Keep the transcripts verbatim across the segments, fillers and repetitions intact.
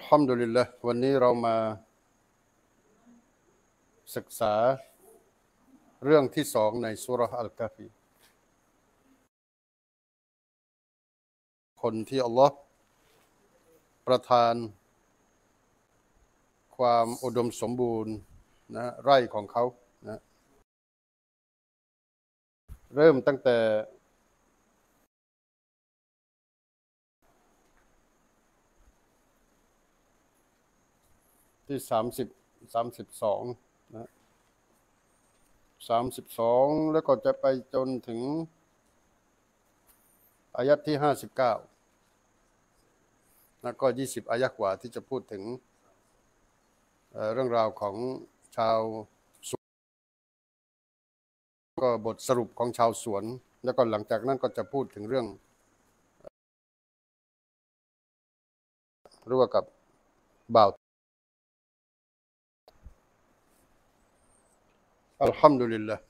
อัลฮัมดุลิลละห์วันนี้เรามาศึกษาเรื่องที่สองในซูเราะห์อัลกะฟีคนที่อัลลอฮ์ประทานความอุดมสมบูรณ์นะไร่ของเขานะเริ่มตั้งแต่ที่สามสิบสามสิบสองนะสามสิบสองแล้วก็จะไปจนถึงอายัดที่ห้าสิบเก้าแล้วก็ยี่สิบอายะกว่าที่จะพูดถึงเอ่อเรื่องราวของชาวสวนก็บทสรุปของชาวสวนแล้วก็หลังจากนั้นก็จะพูดถึงเรื่องร่วมกับบ่าวอัลฮัมดุลิลละห์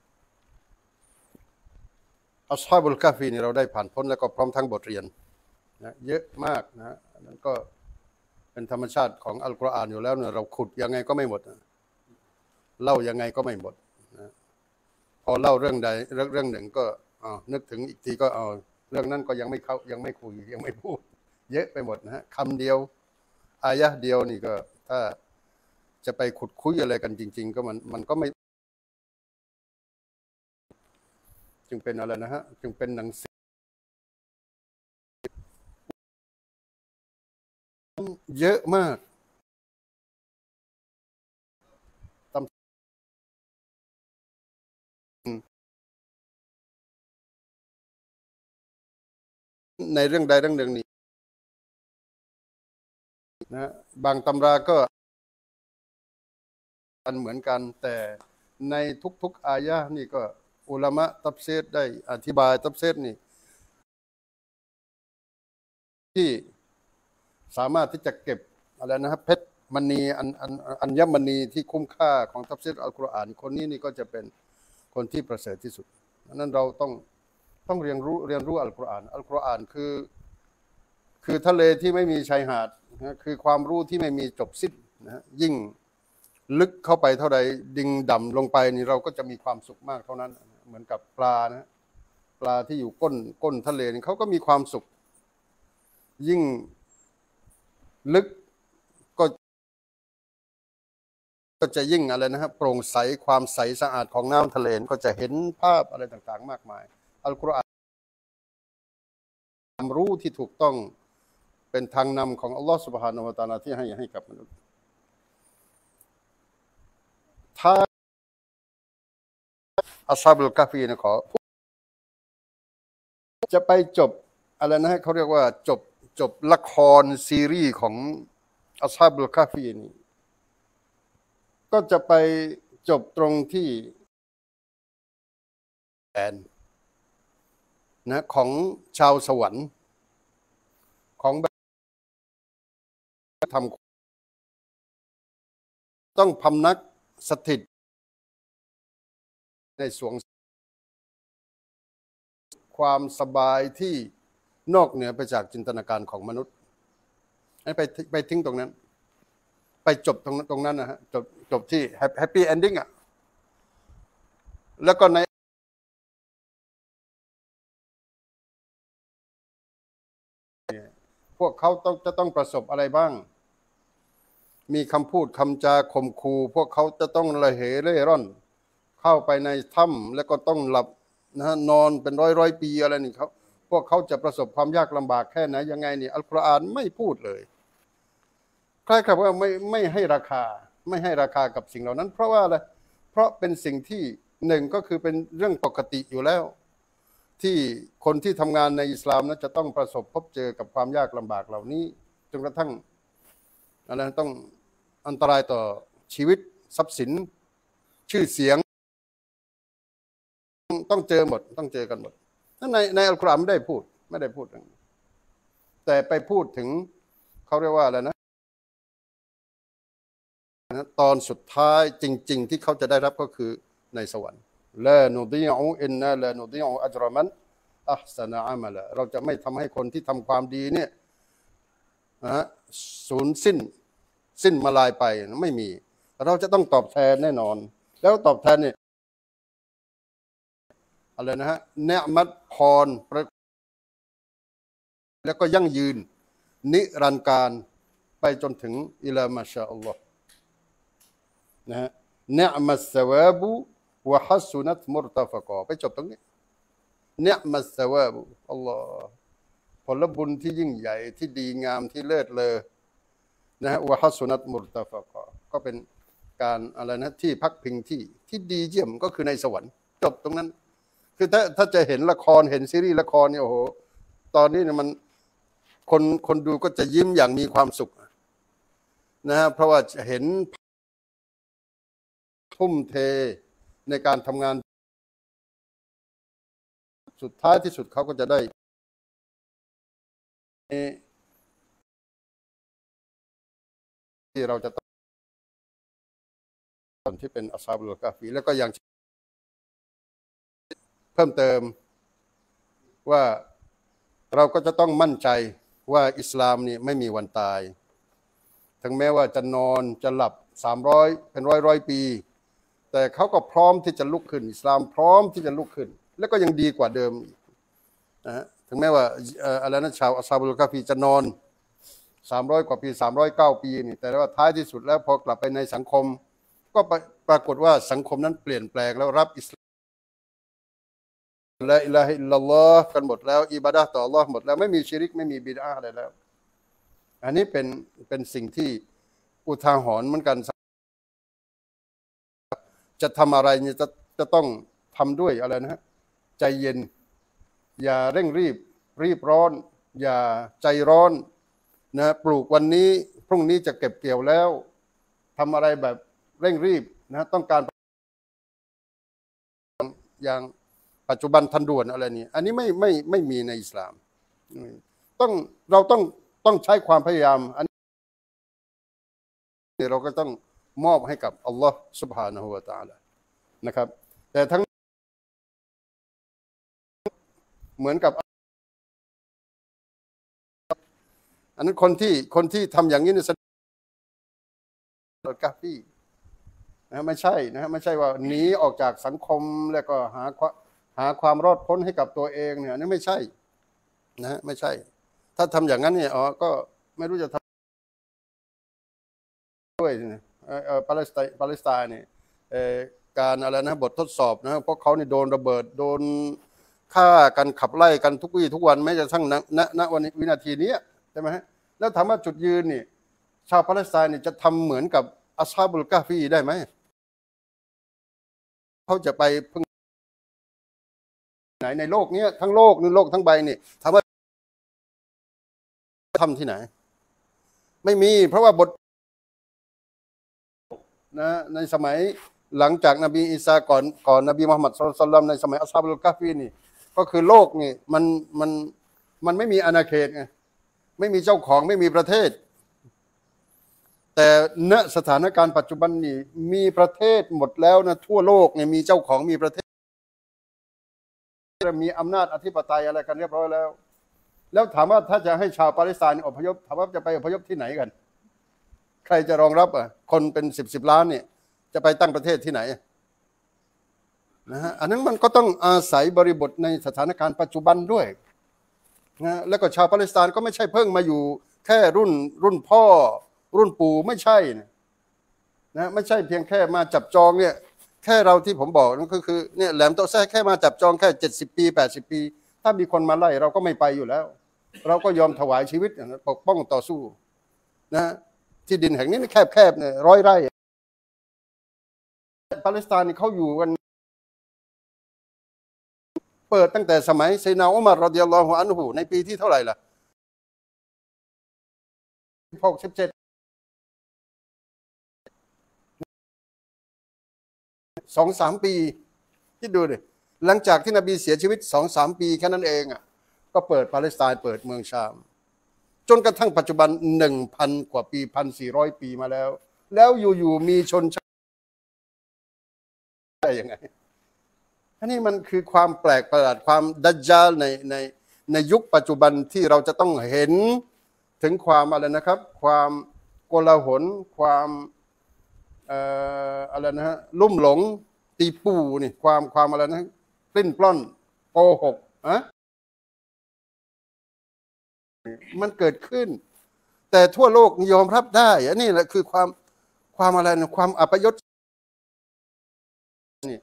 อัศฮาบุลกะฟีนี่เราได้ผ่านพ้นแล้วก็พร้อมทั้งบทเรียนนะเยอะมากนะนั่นก็เป็นธรรมชาติของอัลกุรอานอยู่แล้วเนี่ยเราขุดยังไงก็ไม่หมดเล่ายังไงก็ไม่หมดนะพอเล่าเรื่องใดเรื่องเรื่องหนึ่งก็อ๋อนึกถึงอีกทีก็เอาเรื่องนั้นก็ยังไม่เข้ายังไม่คุยยังไม่พูดเยอะไปหมดนะฮะคำเดียวอายะเดียวนี่ก็ถ้าจะไปขุดคุยอะไรกันจริงๆก็มันมันก็ไม่จึงเป็นอะไรนะฮะจึงเป็นหนังสือเยอะมากในเรื่องใดเรื่องหนึ่งนี่นะบางตำราก็อันเหมือนกันแต่ในทุกๆอายะนี่ก็อุลามะตัฟซีรได้อธิบายตัฟซีรนี่ที่สามารถที่จะเก็บอะไรนะครับเพชรมณีอันอันอัญมณีที่คุ้มค่าของตัฟซีรอัลกุรอานคนนี้นี่ก็จะเป็นคนที่ประเสริฐที่สุดนั้นเราต้องต้องเรียนรู้เรียนรู้อัลกุรอานอัลกุรอานคือคือทะเลที่ไม่มีชายหาดนะคือความรู้ที่ไม่มีจบสิ้นนะยิ่งลึกเข้าไปเท่าใดดิ่งดำลงไปนี่เราก็จะมีความสุขมากเท่านั้นเหมือนกับปลานะปลาที่อยู่ก้นก้นทะเลนี่เขาก็มีความสุขยิ่งลึกก็ก็จะยิ่งอะไรนะครับโปร่งใสความใสสะอาดของน้ำทะเลก็จะเห็นภาพอะไรต่างๆมากมายอัลกุรอานความรู้ที่ถูกต้องเป็นทางนำของอัลลอฮฺซุบฮานะฮูวะตะอาลาที่ให้ให้กับมนุษย์ถ้าอัศฮาบุลกะฟีนะขอจะไปจบอะไรนะเขาเรียกว่าจบจบละครซีรีส์ของอัศฮาบุลกะฟีนี่ก็จะไปจบตรงที่แอนนะของชาวสวรรค์ของทำต้องพำนักสถิตในสวงความสบายที่นอกเหนือไปจากจินตนาการของมนุษย์ให้ไปไปทิ้งตรงนั้นไปจบตรงนั้นตรงนั้นนะฮะจบจบที่แฮปปี้เอนดิ้งอ่ะแล้วก็ในพวกเขาต้องจะต้องประสบอะไรบ้างมีคำพูดคำจาข่มขู่พวกเขาจะต้องระเหเร่ร่อนเข้าไปในถ้ำแล้วก็ต้องหลับนะฮะนอนเป็นร้อยร้อยปีอะไรนี่เขาพวกเขาจะประสบความยากลำบากแค่ไหนยังไงนี่อัลกุรอานไม่พูดเลยคล้ายๆว่าไม่ไม่ให้ราคาไม่ให้ราคากับสิ่งเหล่านั้นเพราะว่าอะไรเพราะเป็นสิ่งที่หนึ่งก็คือเป็นเรื่องปกติอยู่แล้วที่คนที่ทำงานในอิสลามนั้นจะต้องประสบพบเจอกับความยากลำบากเหล่านี้จนกระทั่งอะไรต้องอันตรายต่อชีวิตทรัพย์สินชื่อเสียงต้องเจอหมดต้องเจอกันหมดนั่นในในอัลกุรอานไม่ได้พูดไม่ได้พูดแต่ไปพูดถึงเขาเรียกว่าอะไรนะตอนสุดท้ายจริงๆที่เขาจะได้รับก็คือในสวรรค์ลานุฎีอูอินนาลานุฎีอูอัจรมันอัพสนะอามัลเราจะไม่ทำให้คนที่ทำความดีเนี่ยนะสูญสิ้นสิ้นมาลายไปไม่มีเราจะต้องตอบแทนแน่นอนแล้วตอบแทนเนี่ยอะไรนะฮะเนืมัดพรแล้วก็ยั่งยืนนิรันดร์การไปจนถึงอิลามาชาอัลลอฮ์นะฮะเนืมัสสวาบุวะฮัสซุนัตมุรตะฟะกอไปจบตรงนี้เนืมัสสวาบุอัลลอฮ์ผลบุญที่ยิ่งใหญ่ที่ดีงามที่เลิศเลอนะฮะวะฮัสซุนัตมุรตะฟะกอก็เป็นการอะไรนะที่พักพิงที่ที่ดีเยี่ยมก็คือในสวรรค์จบตรงนั้นคือถ้าถ้าจะเห็นละครเห็นซีรีส์ละครเนี่ยโอ้โหตอนนี้เนี่ยมันคนคนดูก็จะยิ้มอย่างมีความสุขนะฮะเพราะว่าเห็นทุ่มเทในการทำงานสุดท้ายที่สุดเขาก็จะได้ที่เราจะต้องที่เป็นอัศฮาบุลกาฟีแล้วก็อย่างเพิ่มเติมว่าเราก็จะต้องมั่นใจว่าอิสลามนี่ไม่มีวันตายถึงแม้ว่าจะนอนจะหลับสามร้อยเป็นร้อยร้อยปีแต่เขาก็พร้อมที่จะลุกขึ้นอิสลามพร้อมที่จะลุกขึ้นแล้วก็ยังดีกว่าเดิมนะฮะถึงแม้ว่าอะไรนะชาวอัศฮาบุลกาฟีจะนอนสามร้อยกว่าปีสามร้อยเก้าปีนี่แต่ว่าท้ายที่สุดแล้วพอกลับไปในสังคมก็ปรากฏว่าสังคมนั้นเปลี่ยนแปลงแล้วรับอิสลามละอิลาฮะอิลลัลลอฮ์กันหมดแล้วอิบาดะห์ต่ออัลลอฮ์หมดแล้วไม่มีชิริกไม่มีบิดอะห์อะไรแล้วอันนี้เป็นเป็นสิ่งที่อุทาหรณ์เหมือนกันจะทำอะไรเนี่ยจะจะต้องทำด้วยอะไรนะฮะใจเย็นอย่าเร่งรีบรีบร้อนอย่าใจร้อนนะปลูกวันนี้พรุ่งนี้จะเก็บเกี่ยวแล้วทำอะไรแบบเร่งรีบนะต้องการอย่างปัจจุบันทันด่วนอะไรนี่อันนี้ไม่ไม่ไม่มีในอิสลามต้องเราต้องต้องใช้ความพยายามอันนี้เราก็ต้องมอบให้กับอัลลอฮ์ سبحانه และ تعالى นะครับแต่ทั้งเหมือนกับอันนั้นคนที่คนที่ทำอย่างนี้เนี่ยกาฟีนะไม่ใช่นะไม่ใช่ว่าหนีออกจากสังคมแล้วก็หาหาความรอดพ้นให้กับตัวเองเนี่ยนี่ไม่ใช่นะไม่ใช่ถ้าทำอย่างนั้นเนี่ยอ๋อก็ไม่รู้จะทำด้วยนะเออปาเลสไตน์ปาเลสไตน์เนี่ยการอะไรนะบททดสอบนะเพราะเขาเนี่ยโดนระเบิดโดนฆ่ากันขับไล่กันทุกวี่ทุกวันแม้จะทั้งณณณวันวินาทีนี้ใช่ไหมฮะแล้วถามว่าจุดยืนนี่ชาวปาเลสไตน์เนี่ยจะทำเหมือนกับอัศฮาบุลกาฟีได้ไหมเขาจะไปพึ่งไหนในโลกนี้ทั้งโลกในโลกทั้งใบนี่ถามว่าทำที่ไหนไม่มีเพราะว่าบทนะในสมัยหลังจากนบีอีสาก่อนก่อนนบีมุฮัมมัดศ็อลลัลลอฮุอะลัยฮิวะซัลลัมในสมัยอัศฮาบุลกาฟีนี่ก็คือโลกนี่มันมันมันไม่มีอาณาเขตไงไม่มีเจ้าของไม่มีประเทศแต่ณสถานการณ์ปัจจุบันนี้มีประเทศหมดแล้วนะทั่วโลกเนี่ยมีเจ้าของมีประเทศมีอำนาจอธิปไตยอะไรกันเรียบร้อยแล้วแล้วถามว่าถ้าจะให้ชาวปาเลสไตน์อพยพถามว่าจะไปอพยพที่ไหนกันใครจะรองรับอ่ะคนเป็นสิบสิบล้านเนี่ยจะไปตั้งประเทศที่ไหนนะฮะอันนั้นมันก็ต้องอาศัยบริบทในสถานการณ์ปัจจุบันด้วยนะแล้วก็ชาวปาเลสไตน์ก็ไม่ใช่เพิ่งมาอยู่แค่รุ่นรุ่นพ่อรุ่นปู่ไม่ใช่นะไม่ใช่เพียงแค่มาจับจองเนี่ยแค่เราที่ผมบอกนั่นก็คือเนี่ยแหลมโตแซ่แค่มาจับจองแค่เจ็ดสิบปีแปดสิบปีถ้ามีคนมาไล่เราก็ไม่ไปอยู่แล้วเราก็ยอมถวายชีวิตปกป้องต่อสู้นะที่ดินแห่งนี้แคบๆเนี่ยร้อยไร่ปาเลสไตน์เขาอยู่กันเปิดตั้งแต่สมัยไซนาอุมัรรอฎิยัลลอฮุอันฮุในปีที่เท่าไหร่ล่ะหกสิบเจ็ดสองสามปีคิดดูดิหลังจากที่นบีเสียชีวิตสองสามปีแค่นั้นเองอ่ะก็เปิดปาเลสไตน์เปิดเมืองชามจนกระทั่งปัจจุบันหนึ่งพันกว่าปีพันสี่ร้อยปีมาแล้วแล้วอยู่ๆมีชนชาติได้ยังไงอันนี้มันคือความแปลกประหลาดความดัจญาลในในในยุคปัจจุบันที่เราจะต้องเห็นถึงความอะไรนะครับ ความโกลาหลความเอ่ออะไรนะฮะลุ่มหลงตีปูนี่ความความอะไรนะปลิ้นปล้อนโกหกอะมันเกิดขึ้น แต่ทั่วโลกยอมรับได้อันนี้แหละคือความความอะไรนะความอัปยศนี่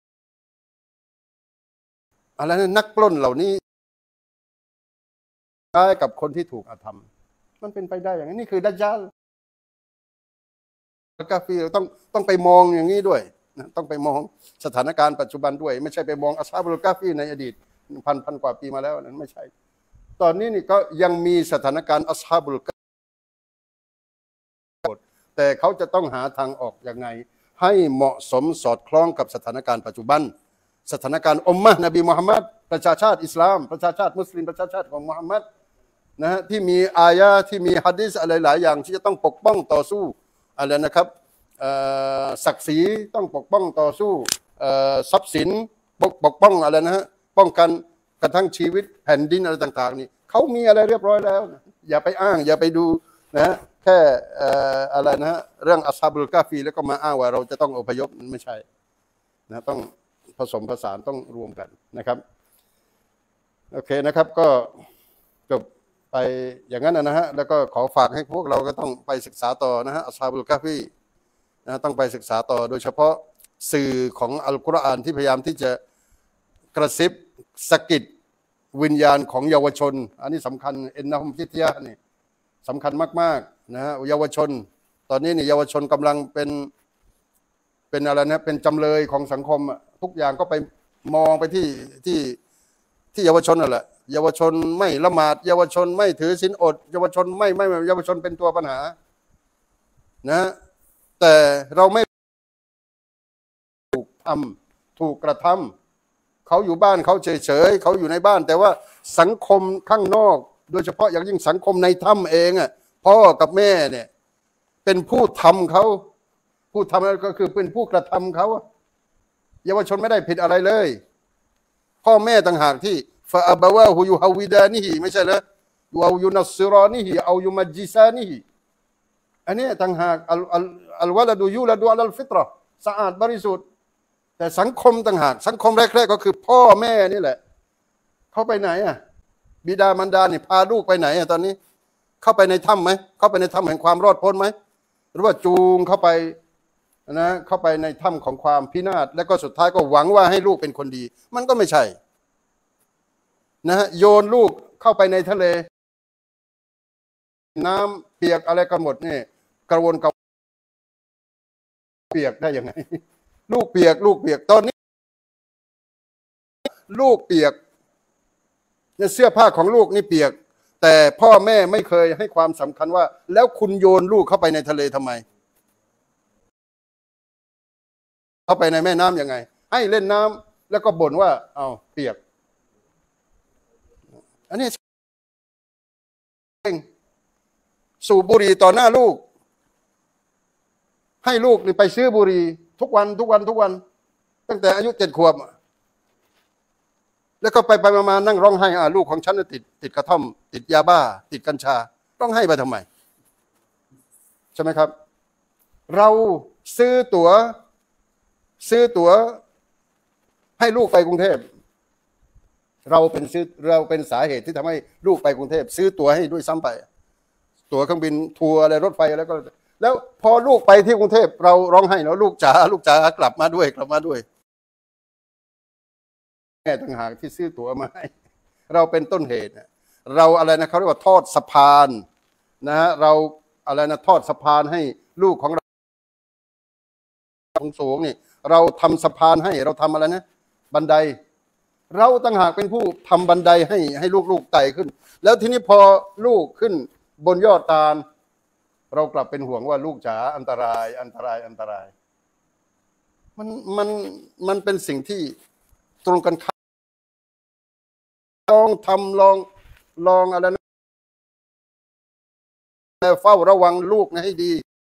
อะไรนะนักปล้นเหล่านี้ได้กับคนที่ถูกอาธรรมมันเป็นไปได้อย่างนี้นี่คือดัจญาลกาฟีต้องต้องไปมองอย่างนี้ด้วยนะต้องไปมองสถานการณ์ปัจจุบันด้วย ไม่ใช่ไปมองอัศฮาบุลกาฟีในอดีตพันพันกว่าปีมาแล้วนั้นไม่ใช่ตอนนี้นี่ก็ยังมีสถานการณ์อัศฮาบุลกาฟีแต่เขาจะต้องหาทางออกยังไงให้เหมาะสมสอดคล้องกับสถานการณ์ปัจจุบันสถานการณ์อุมมะห์นบีมุฮัมมัดประชาชาติอิสลามประชาชาติมุสลิมประชาชาติของมุฮัมมัดนะฮะที่มีอายะที่มีหะดีษอะไรหลายอย่างที่จะต้องปกป้องต่อสู้อะไรนะครับศักดิ์ศรีต้องปกป้องต่อสู้ทรัพย์สินปกปกป้องอะไรนะฮะป้องกันกระทั่งชีวิตแผ่นดินอะไรต่างๆนี่เขามีอะไรเรียบร้อยแล้วอย่าไปอ้างอย่าไปดูนะแค่อะไรนะฮะเรื่องอัศฮาบุลกาฟีแล้วก็มาอ้างว่าเราจะต้องอพยพมันไม่ใช่นะต้องผสมผสานต้องรวมกันนะครับโอเคนะครับก็จบไปอย่างนั้นนะฮะแล้วก็ขอฝากให้พวกเราก็ต้องไปศึกษาต่อนะฮะอัศฮาบุลกาฟีนะต้องไปศึกษาต่อโดยเฉพาะสื่อของอัลกุรอานที่พยายามที่จะกระซิบสะกิดวิญญาณของเยาวชนอันนี้สำคัญเอ็นนะฮุมฟิตยะห์นี่สำคัญมากๆนะฮะเยาวชนตอนนี้นี่เยาวชนกำลังเป็นเป็นอะไรนะเป็นจำเลยของสังคมทุกอย่างก็ไปมองไปที่ที่ที่เยาวชนนั่นแหละเยาวชนไม่ละหมาดเยาวชนไม่ถือศีลอดเยาวชนไม่ไม่เยาวชนเป็นตัวปัญหานะแต่เราไม่ถูกทำถูกกระทำเขาอยู่บ้านเขาเฉยๆเขาอยู่ในบ้านแต่ว่าสังคมข้างนอกโดยเฉพาะอย่างยิ่งสังคมในถ้ำเองอ่ะพ่อกับแม่เนี่ยเป็นผู้ทำเขาผู้ทำก็คือเป็นผู้กระทำเขาเยาวชนไม่ได้ผิดอะไรเลยพ่อแม่ต่างหากที่ฟาอับวะฮุยูฮาวิดานิฮิไม่ใช่เหรอเอายูนัสซิรอนิฮิเอายูมัจจิซานิฮิอันนี้ต่างหากอัลอัลอัลวะลาดูยูลาดูอัลฟิตรอสะอาดบริสุทธิ์แต่สังคมต่างหากสังคมแรกๆก็คือพ่อแม่นี่แหละเขาไปไหนอ่ะบิดามารดาเนี่ยพาลูกไปไหนอ่ะตอนนี้เข้าไปในถ้ำไหมเข้าไปในถ้ำแห่งความรอดพ้นไหมหรือว่าจูงเข้าไปนะเข้าไปในถ้ำของความพินาศแล้วก็สุดท้ายก็หวังว่าให้ลูกเป็นคนดีมันก็ไม่ใช่นะฮะโยนลูกเข้าไปในทะเลน้ำเปียกอะไรกันหมดนี่กระวนกระวายเปียกได้ยังไงลูกเปียกลูกเปียกตอนนี้ลูกเปียกเนี่ยเสื้อผ้าของลูกนี่เปียกแต่พ่อแม่ไม่เคยให้ความสำคัญว่าแล้วคุณโยนลูกเข้าไปในทะเลทำไมเข้าไปในแม่น้ำยังไงให้เล่นน้ำแล้วก็บ่นว่าเอาเปียกอันนี้สูบบุหรี่ต่อหน้าลูกให้ลูกนี่ไปซื้อบุหรี่ทุกวันทุกวันทุกวันตั้งแต่อายุเจ็ดขวบแล้วก็ไปไปมานั่งร้องไห้อ่าลูกของฉันติดติดกระท่อมติดยาบ้าติดกัญชาร้องไห้ไปทำไมใช่ไหมครับเราซื้อตั๋วซื้อตั๋วให้ลูกไปกรุงเทพเราเป็นซื้อเราเป็นสาเหตุที่ทำให้ลูกไปกรุงเทพซื้อตั๋วให้ด้วยซ้ำไปตั๋วเครื่องบินทัวร์อะไรรถไฟแล้วก็แล้วพอลูกไปที่กรุงเทพเราร้องไห้แล้วลูกจ๋าลูกจ๋ากลับมาด้วยกลับมาด้วยแม่ต่างหากที่ซื้อตั๋วมาให้เราเป็นต้นเหตุเราอะไรนะเขาเรียกว่าทอดสะพานนะฮะเราอะไรนะทอดสะพานให้ลูกของเราสูงนี่เราทำสะพานให้เราทำอะไรนะบันไดเราต่างหากเป็นผู้ทำบันไดให้ให้ลูกๆไต่ขึ้นแล้วทีนี้พอลูกขึ้นบนยอดตาลเรากลับเป็นห่วงว่าลูกจ๋าอันตรายอันตรายอันตรายมันมันมันเป็นสิ่งที่ตรงกันข้ามลองทำลองลองอะไรนะเฝ้าระวังลูกนะให้ดี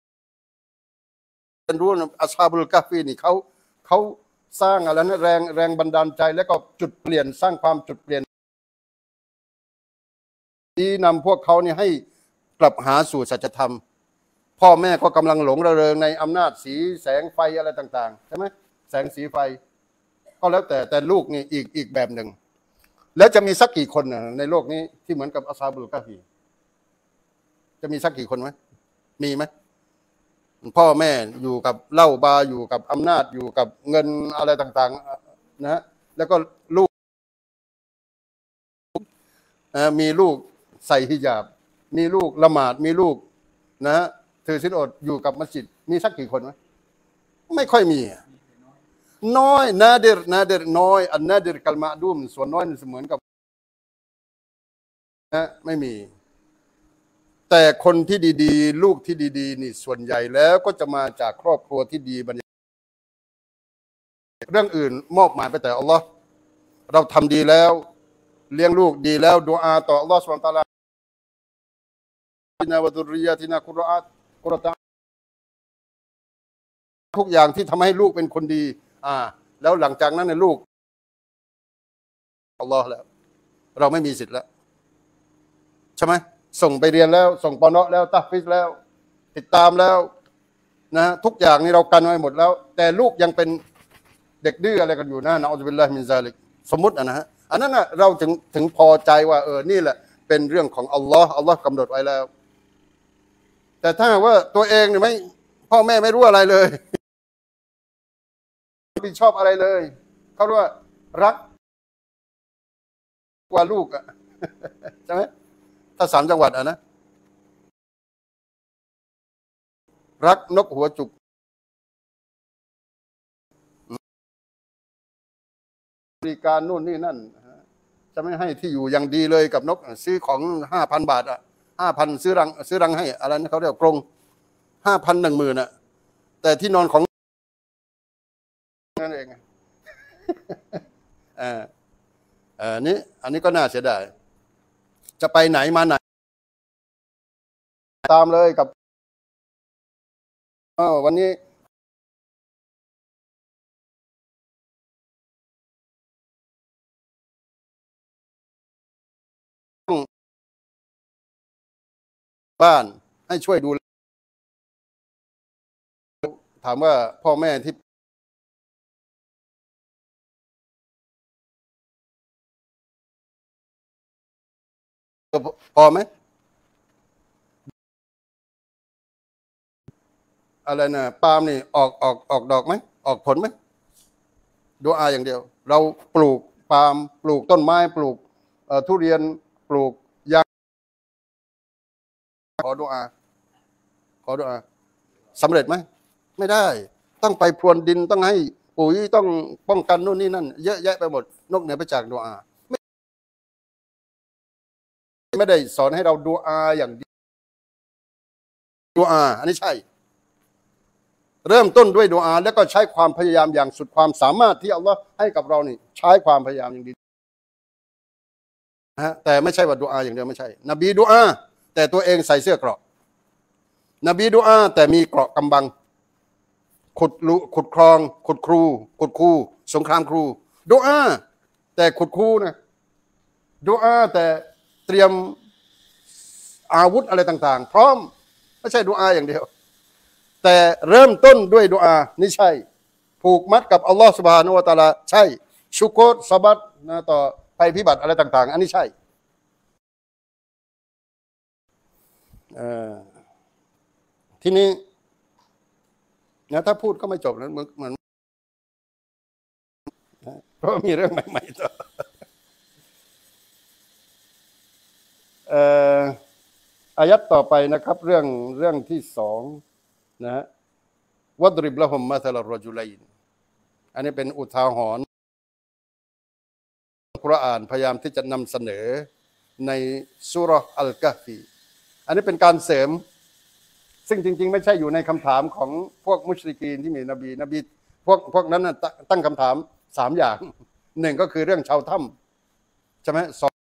เป็นรู้อัศฮาบุลกาฟีนี่เขาเขาสร้างอะไรนะแรงแรงบันดาลใจแล้วก็จุดเปลี่ยนสร้างความจุดเปลี่ยนที่นำพวกเขาเนี่ยให้กลับหาสู่สัจธรรมพ่อแม่ก็กำลังหลงระเริงในอำนาจสีแสงไฟอะไรต่างๆใช่ไหมแสงสีไฟก็แล้วแต่แต่ลูกนี่อีกอีกแบบหนึ่งแล้วจะมีสักกี่คนนะในโลกนี้ที่เหมือนกับอัศฮาบุลกะฮีจะมีสักกี่คนไหมมีไหมพ่อแม่อยู่กับเหล้าบาร์อยู่กับอำนาจอยู่กับเงินอะไรต่างๆนะแล้วก็ลูกมีลูกใส่ฮิญาบมีลูกละหมาดมีลูกนะถือศีลอดอยู่กับมัสยิดมีสักกี่คนไหมไม่ค่อยมีน้อยนาเดรนาเดรน้อยอันนาเดรกัลมาดุมส่วนน้อยเหมือนกับนะไม่มีแต่คนที่ดีๆลูกที่ดีๆนี่ส่วนใหญ่แล้วก็จะมาจากครอบครัวที่ดีบรรยากาศเรื่องอื่นมอบหมายไปแต่อัลลอฮ์เราทำดีแล้วเลี้ยงลูกดีแล้วดุอาต่ออัลลอฮ์ซุบฮานะฮูวะตะอาลาอินนาวะดุริยะตินากุรอานกุรอานทุกอย่างที่ทำให้ลูกเป็นคนดีอ่าแล้วหลังจากนั้นในลูกอัลลอฮ์แล้วเราไม่มีสิทธิ์แล้วใช่ไหมส่งไปเรียนแล้วส่งปอนอแล้วตัฟฟิซแล้วติดตามแล้วนะทุกอย่างนี่เรากันไว้หมดแล้วแต่ลูกยังเป็นเด็กดื้ออะไรกันอยู่นะนะอัลลอฮฺบิลลาฮิมินซาลิกสมมุติอ่ะนะฮะอันนั้นน่ะเราถึงถึงพอใจว่าเออนี่แหละเป็นเรื่องของอัลลอฮ์อัลลอฮ์กำหนดไว้แล้วแต่ถ้าว่าตัวเองเนี่ยไม่พ่อแม่ไม่รู้อะไรเลยไม่ชอบอะไรเลยเขาเรียกว่ารักกว่าลูกอ่ะใช่ไหมถ้าสามจังหวัดอ่ะนะรักนกหัวจุกบริการนู่นนี่นั่นจะไม่ให้ที่อยู่อย่างดีเลยกับนกซื้อของห้าพันบาทอ่ะห้าพันซื้อรังซื้อรังให้อะไรนะเขาเรียกกรงห้าพันหนึ่งหมื่นอ่ะแต่ที่นอนของนั่นเองอ่าอันนี้อันนี้ก็น่าเสียดายจะไปไหนมาไหนตามเลยกับอ๋อวันนี้บ้านให้ช่วยดูถามว่าพ่อแม่ที่พอไหมอะไรนะปาล์มนี่ออกออกออกดอกไหมออกผลไหมดูอาอย่างเดียวเราปลูกปาล์มปลูกต้นไม้ปลูกทุเรียนปลูกยางขอดูอาขอดูอาสำเร็จไหมไม่ได้ต้องไปพรวนดินต้องให้ปุ๋ยต้องป้องกันนู่นนี่นั่นเยอะแยะไปหมดนอกเหนือไปจากดูอาไม่ได้สอนให้เราดูอาอย่างเดียวดูอาอันนี้ใช่เริ่มต้นด้วยดูอาแล้วก็ใช้ความพยายามอย่างสุดความสามารถที่อัลลอฮ์ให้กับเรานี่ใช้ความพยายามอย่างดีนะแต่ไม่ใช่ว่าดูอาอย่างเดียวไม่ใช่นบีดูอาแต่ตัวเองใส่เสื้อเกราะนบีดูอาแต่มีเกราะกำบังขุดลุขุดคลองขุดครูขุดครูสงครามครูดูอาแต่ขุดครูนะดูอาแต่เตรียมอาวุธอะไรต่างๆพร้อมไม่ใช่ดูอาอย่างเดียวแต่เริ่มต้นด้วยดูอานี่ใช่ผูกมัดกับอัลลอฮฺซุบฮานะฮูวะตะอาลาใช่ชุกรสบัตนะต่อภัยพิบัติอะไรต่างๆอันนี้ใช่ทีนี้นะถ้าพูดก็ไม่จบแล้วเหมือนเพราะมีเรื่องใหม่ๆต่ออายัดต่อไปนะครับเรื่องเรื่องที่สองนะฮะวัดริบละฮุมมาซาลารจุลัยน์อันนี้เป็นอุทาหรณ์กุรอานพยายามที่จะนำเสนอในซูเราะห์อัลกะฮฟีอันนี้เป็นการเสริมซึ่งจริงๆไม่ใช่อยู่ในคำถามของพวกมุชริกีนที่มีนบีนบีพวกพวกนั้นตั้งคำถามสามอย่างหนึ่งก็คือเรื่องชาวถ้ำใช่ไหมสอง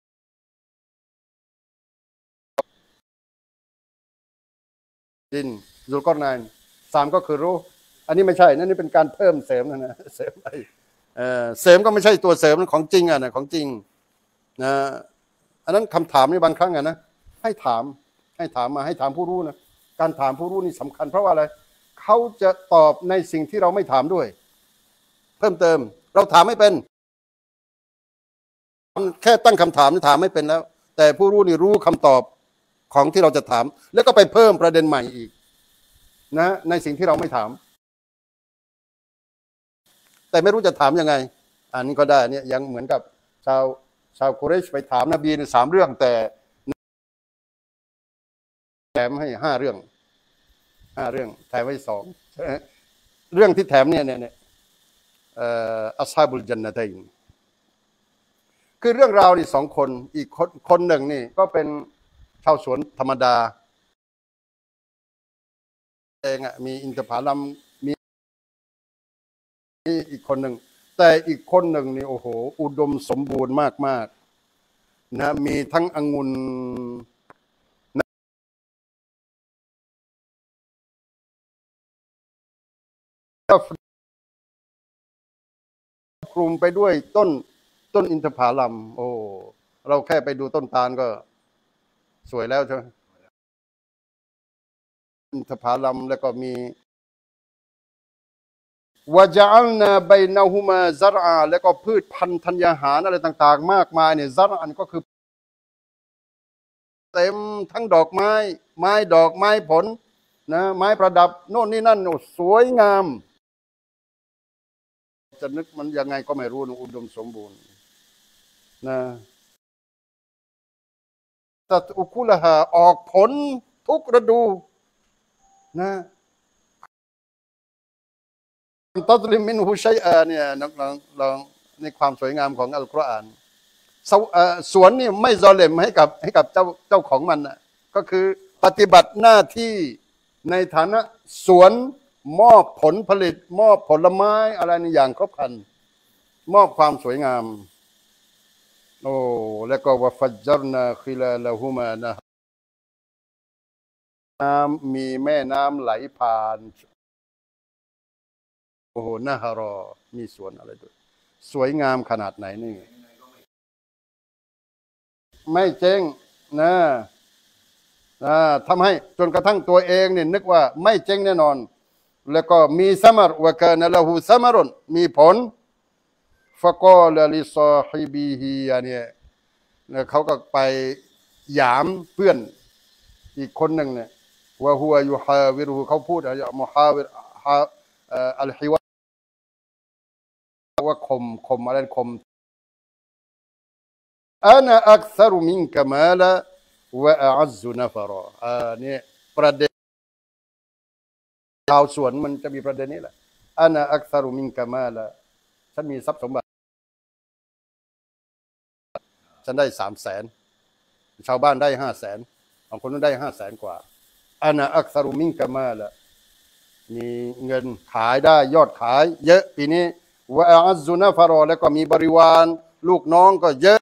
ดินซุลกอรไนน์สามก็คือรู้อันนี้ไม่ใช่นั่นนี่เป็นการเพิ่มเสริมนะนะเสริมอะไรเสริมก็ไม่ใช่ตัวเสริมของจริงอ่ะนะของจริงนะอันนั้นคำถามนี่บางครั้งอ่ะนะให้ถามให้ให้ถามมาให้ถามผู้รู้นะการถามผู้รู้นี่สำคัญเพราะว่าอะไรเขาจะตอบในสิ่งที่เราไม่ถามด้วยเพิ่มเติมเราถามไม่เป็นแค่ตั้งคำถามนี่ถามไม่เป็นแล้วแต่ผู้รู้นี่รู้คำตอบของที่เราจะถามแล้วก็ไปเพิ่มประเด็นใหม่อีกนะในสิ่งที่เราไม่ถามแต่ไม่รู้จะถามยังไงอันนี้ก็ได้เนี่ยยังเหมือนกับชาวชาวกุเรชไปถามนบีในสามเรื่องแต่แถมให้ห้าเรื่องห้าเรื่องแถมไว้สองเรื่องที่แถมเนี่ยเนี่ยอัศฮาบุลญันนะตัยน์คือเรื่องราวนี่สองคนอีกคนคนหนึ่งนี่ก็เป็นชาวสวนธรรมดาเองอ่ะมีอินทผลัมมีอีกคนหนึ่งแต่อีกคนหนึ่งนี่โอ้โหอุดมสมบูรณ์มากๆนะมีทั้งองุ่นคลุมไปด้วยต้นต้นอินทผลัมโอ้เราแค่ไปดูต้นตาลก็สวยแล้วใช่ไหมอินทผลัมแล้วก็มีวะจัลนาบัยนะฮุมาซะรอาแล้วก็พืชพันธุ์ธัญญาหารอะไรต่างๆมากมายเนี่ยซะรอันก็คือเต็มทั้งดอกไม้ไม้ดอกไม้ผลนะไม้ประดับโน่นนี่นั่นโอ้สวยงามจะนึกมันยังไงก็ไม่รู้นะอุดมสมบูรณ์นะตัดอุคุลหาออกผลทุกฤดูนะตัดลิมมินฮุชัยอาเนี่ยลองลองในความสวยงามของอัลกุรอานสวนนี่ไม่ซอเลมให้กับให้กับเจ้าเจ้าของมันนะก็คือปฏิบัติหน้าที่ในฐานะสวนมอบผลผลิตมอบผลไม้อะไรนี่อย่างครบครันมอบความสวยงามโอ้แล้วก็วะฟัจจรนาคิลาลาฮุมานะน้ำมีแม่น้ำไหลผ่านโอ้โหนะฮารอมีสวนอะไรด้วยสวยงามขนาดไหนนี่ไม่เจ๊งนะนะทำให้จนกระทั่งตัวเองเนี่ยนึกว่าไม่เจ๊งแน่นอนแล้วก็มีซัมรวะกานะละหูซัมรุนมีผลฟะกอลลิซอฮิบิฮิเนี่ยเขาก็ไปหยามเพื่อนอีกคนหนึ่งเนี่ยว่าหัวยูฮาวิรุเขาพูดอะไรมุฮาวิรอัลฮิวะว่าคมคมอะไรคมอานะอักษรุมินกะมาละวะอัซซุนะฟะรออ่าเนี่ยประเด็นชาวสวนมันจะมีประเด็นนี้แหละอานะอักษรุมินกะมาละฉันมีทรัพย์สมบัติฉันได้สามแสนชาวบ้านได้ห้าแสนบางคนได้ห้าแสนกว่าอานะอักษรุมินกะมาละมีเงินขายได้ยอดขายเยอะปีนี้วะอัซซุนะฟะรอแล้วก็มีบริวารลูกน้องก็เยอะ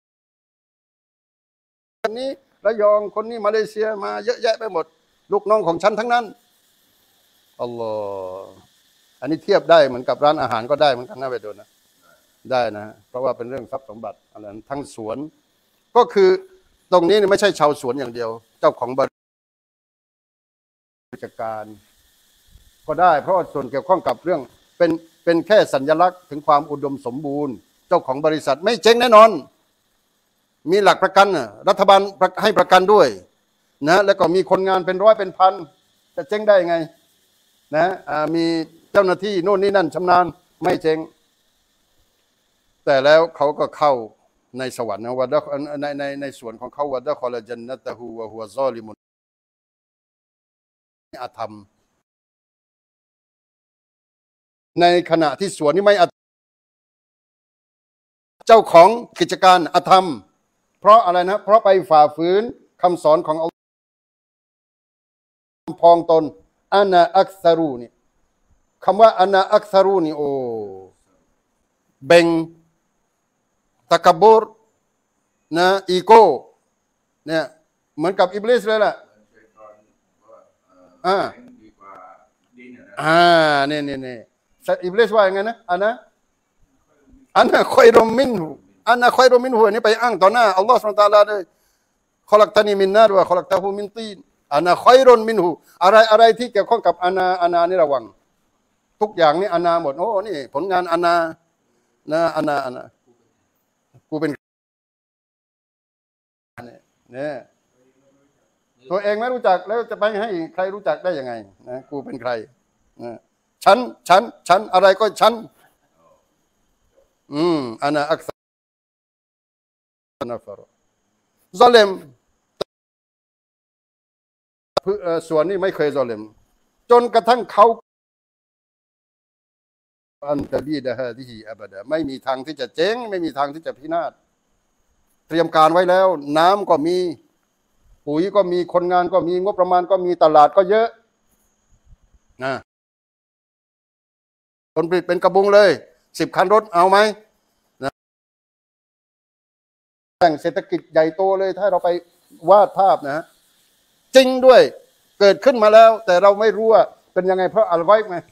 คนนี้ระยองคนนี้มาเลเซียมาเยอะแยะไปหมดลูกน้องของฉันทั้งนั้นอัลลอฮ์อันนี้เทียบได้เหมือนกับร้านอาหารก็ได้เหมือนกันนะไปดูนะได้นะเพราะว่าเป็นเรื่องทรัพย์สมบัติอะไรทั้งสวนก็คือตรงนี้ไม่ใช่ชาวสวนอย่างเดียวเจ้าของบริการก็ได้เพราะส่วนเกี่ยวข้องกับเรื่องเป็นเป็นแค่สัญลักษณ์ถึงความอุดมสมบูรณ์เจ้าของบริษัทไม่เจ๊งแน่นอนมีหลักประกันรัฐบาลให้ประกันด้วยนะแล้วก็มีคนงานเป็นร้อยเป็นพันจะเจ๊งได้ไงนะมีเจ้าหน้าที่โน่นนี่นั่นชำนาญไม่เจ๊งแต่แล้วเขาก็เข้าในสวรรค์นะวัดในในในส่วนของเขาวัดคอลจันนัตฮูวะฮัวซอลิมุนอาธรรมในขณะที่สวนนี้ไม่เจ้าของกิจการอาธรรมเพราะอะไรนะเพราะไปฝ่าฝืนคำสอนของอัลลอฮ์พองตนอานาอักซารูนี่คำว่าอานาอักซารูนี่โอ้เบ่งตะกบุรนะอีโก้เนี่ยเหมือนกับอิบลิสเลยแหละอ่าอ่าเนี่ยเนี่ยเนี่ยอิบลิสว่าอย่างไงนะอันนะอันนะคอยรมินหูอันนะคอยรมินหูอันนี้ไปอ้างต่อหน้าอัลลอฮฺสุบฮานะฮูวะตะอาลาเลยคอลักตานีมินนาร์วะคอลักตาหูมินตีนอานาคอยรอนมินหูอะไรอะไรที่เกี่ยวข้องกับอานาอานานี่ระวังทุกอย่างนี่อานาหมดโอ้นี่ผลงานอานานะอานาอานากูเป็นเนี่ยตัวเองไม่รู้จักแล้วจะไปให้ใครรู้จักได้ยังไงนะกูเป็นใครนะฉันฉันฉันอะไรก็ฉันอืมอานาอักษรนัฟรซอเลมส่วนนี้ไม่เคยซอเลมจนกระทั่งเขาอันตะบีดะฮะที่อับดะไม่มีทางที่จะเจ๊งไม่มีทางที่จะพินาศเตรียมการไว้แล้วน้ำก็มีปุ๋ยก็มีคนงานก็มีงบประมาณก็มีตลาดก็เยอะนะผลผลิตเป็นกระบุงเลยสิบคันรถเอาไหมนะแต่งเศรษฐกิจใหญ่โตเลยถ้าเราไปวาดภาพนะจริงด้วยเกิดขึ้นมาแล้วแต่เราไม่รู้ว่าเป็นยังไงเพราะอัลไวฟ์ไง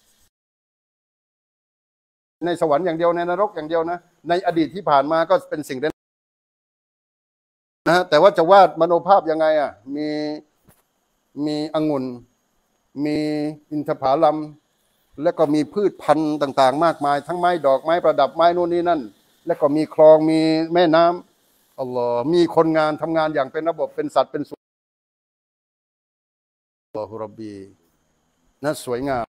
ในสวรรค์อย่างเดียวในนรกอย่างเดียวนะในอดีตที่ผ่านมาก็เป็นสิ่งนั้นนะแต่ว่าจะวาดมโนภาพยังไงอ่ะมีมีองุ่นมีอินทผลัมแล้วก็มีพืชพันธุ์ต่างๆมากมายทั้งไม้ดอกไม้ประดับไม้นู่นนี่นั่นแล้วก็มีคลองมีแม่น้ำอัลลอฮ์มีคนงานทำงานอย่างเป็นระบบเป็นสัตว์เป็นส่วนอัลลอฮุรบบีน่าสวยงาม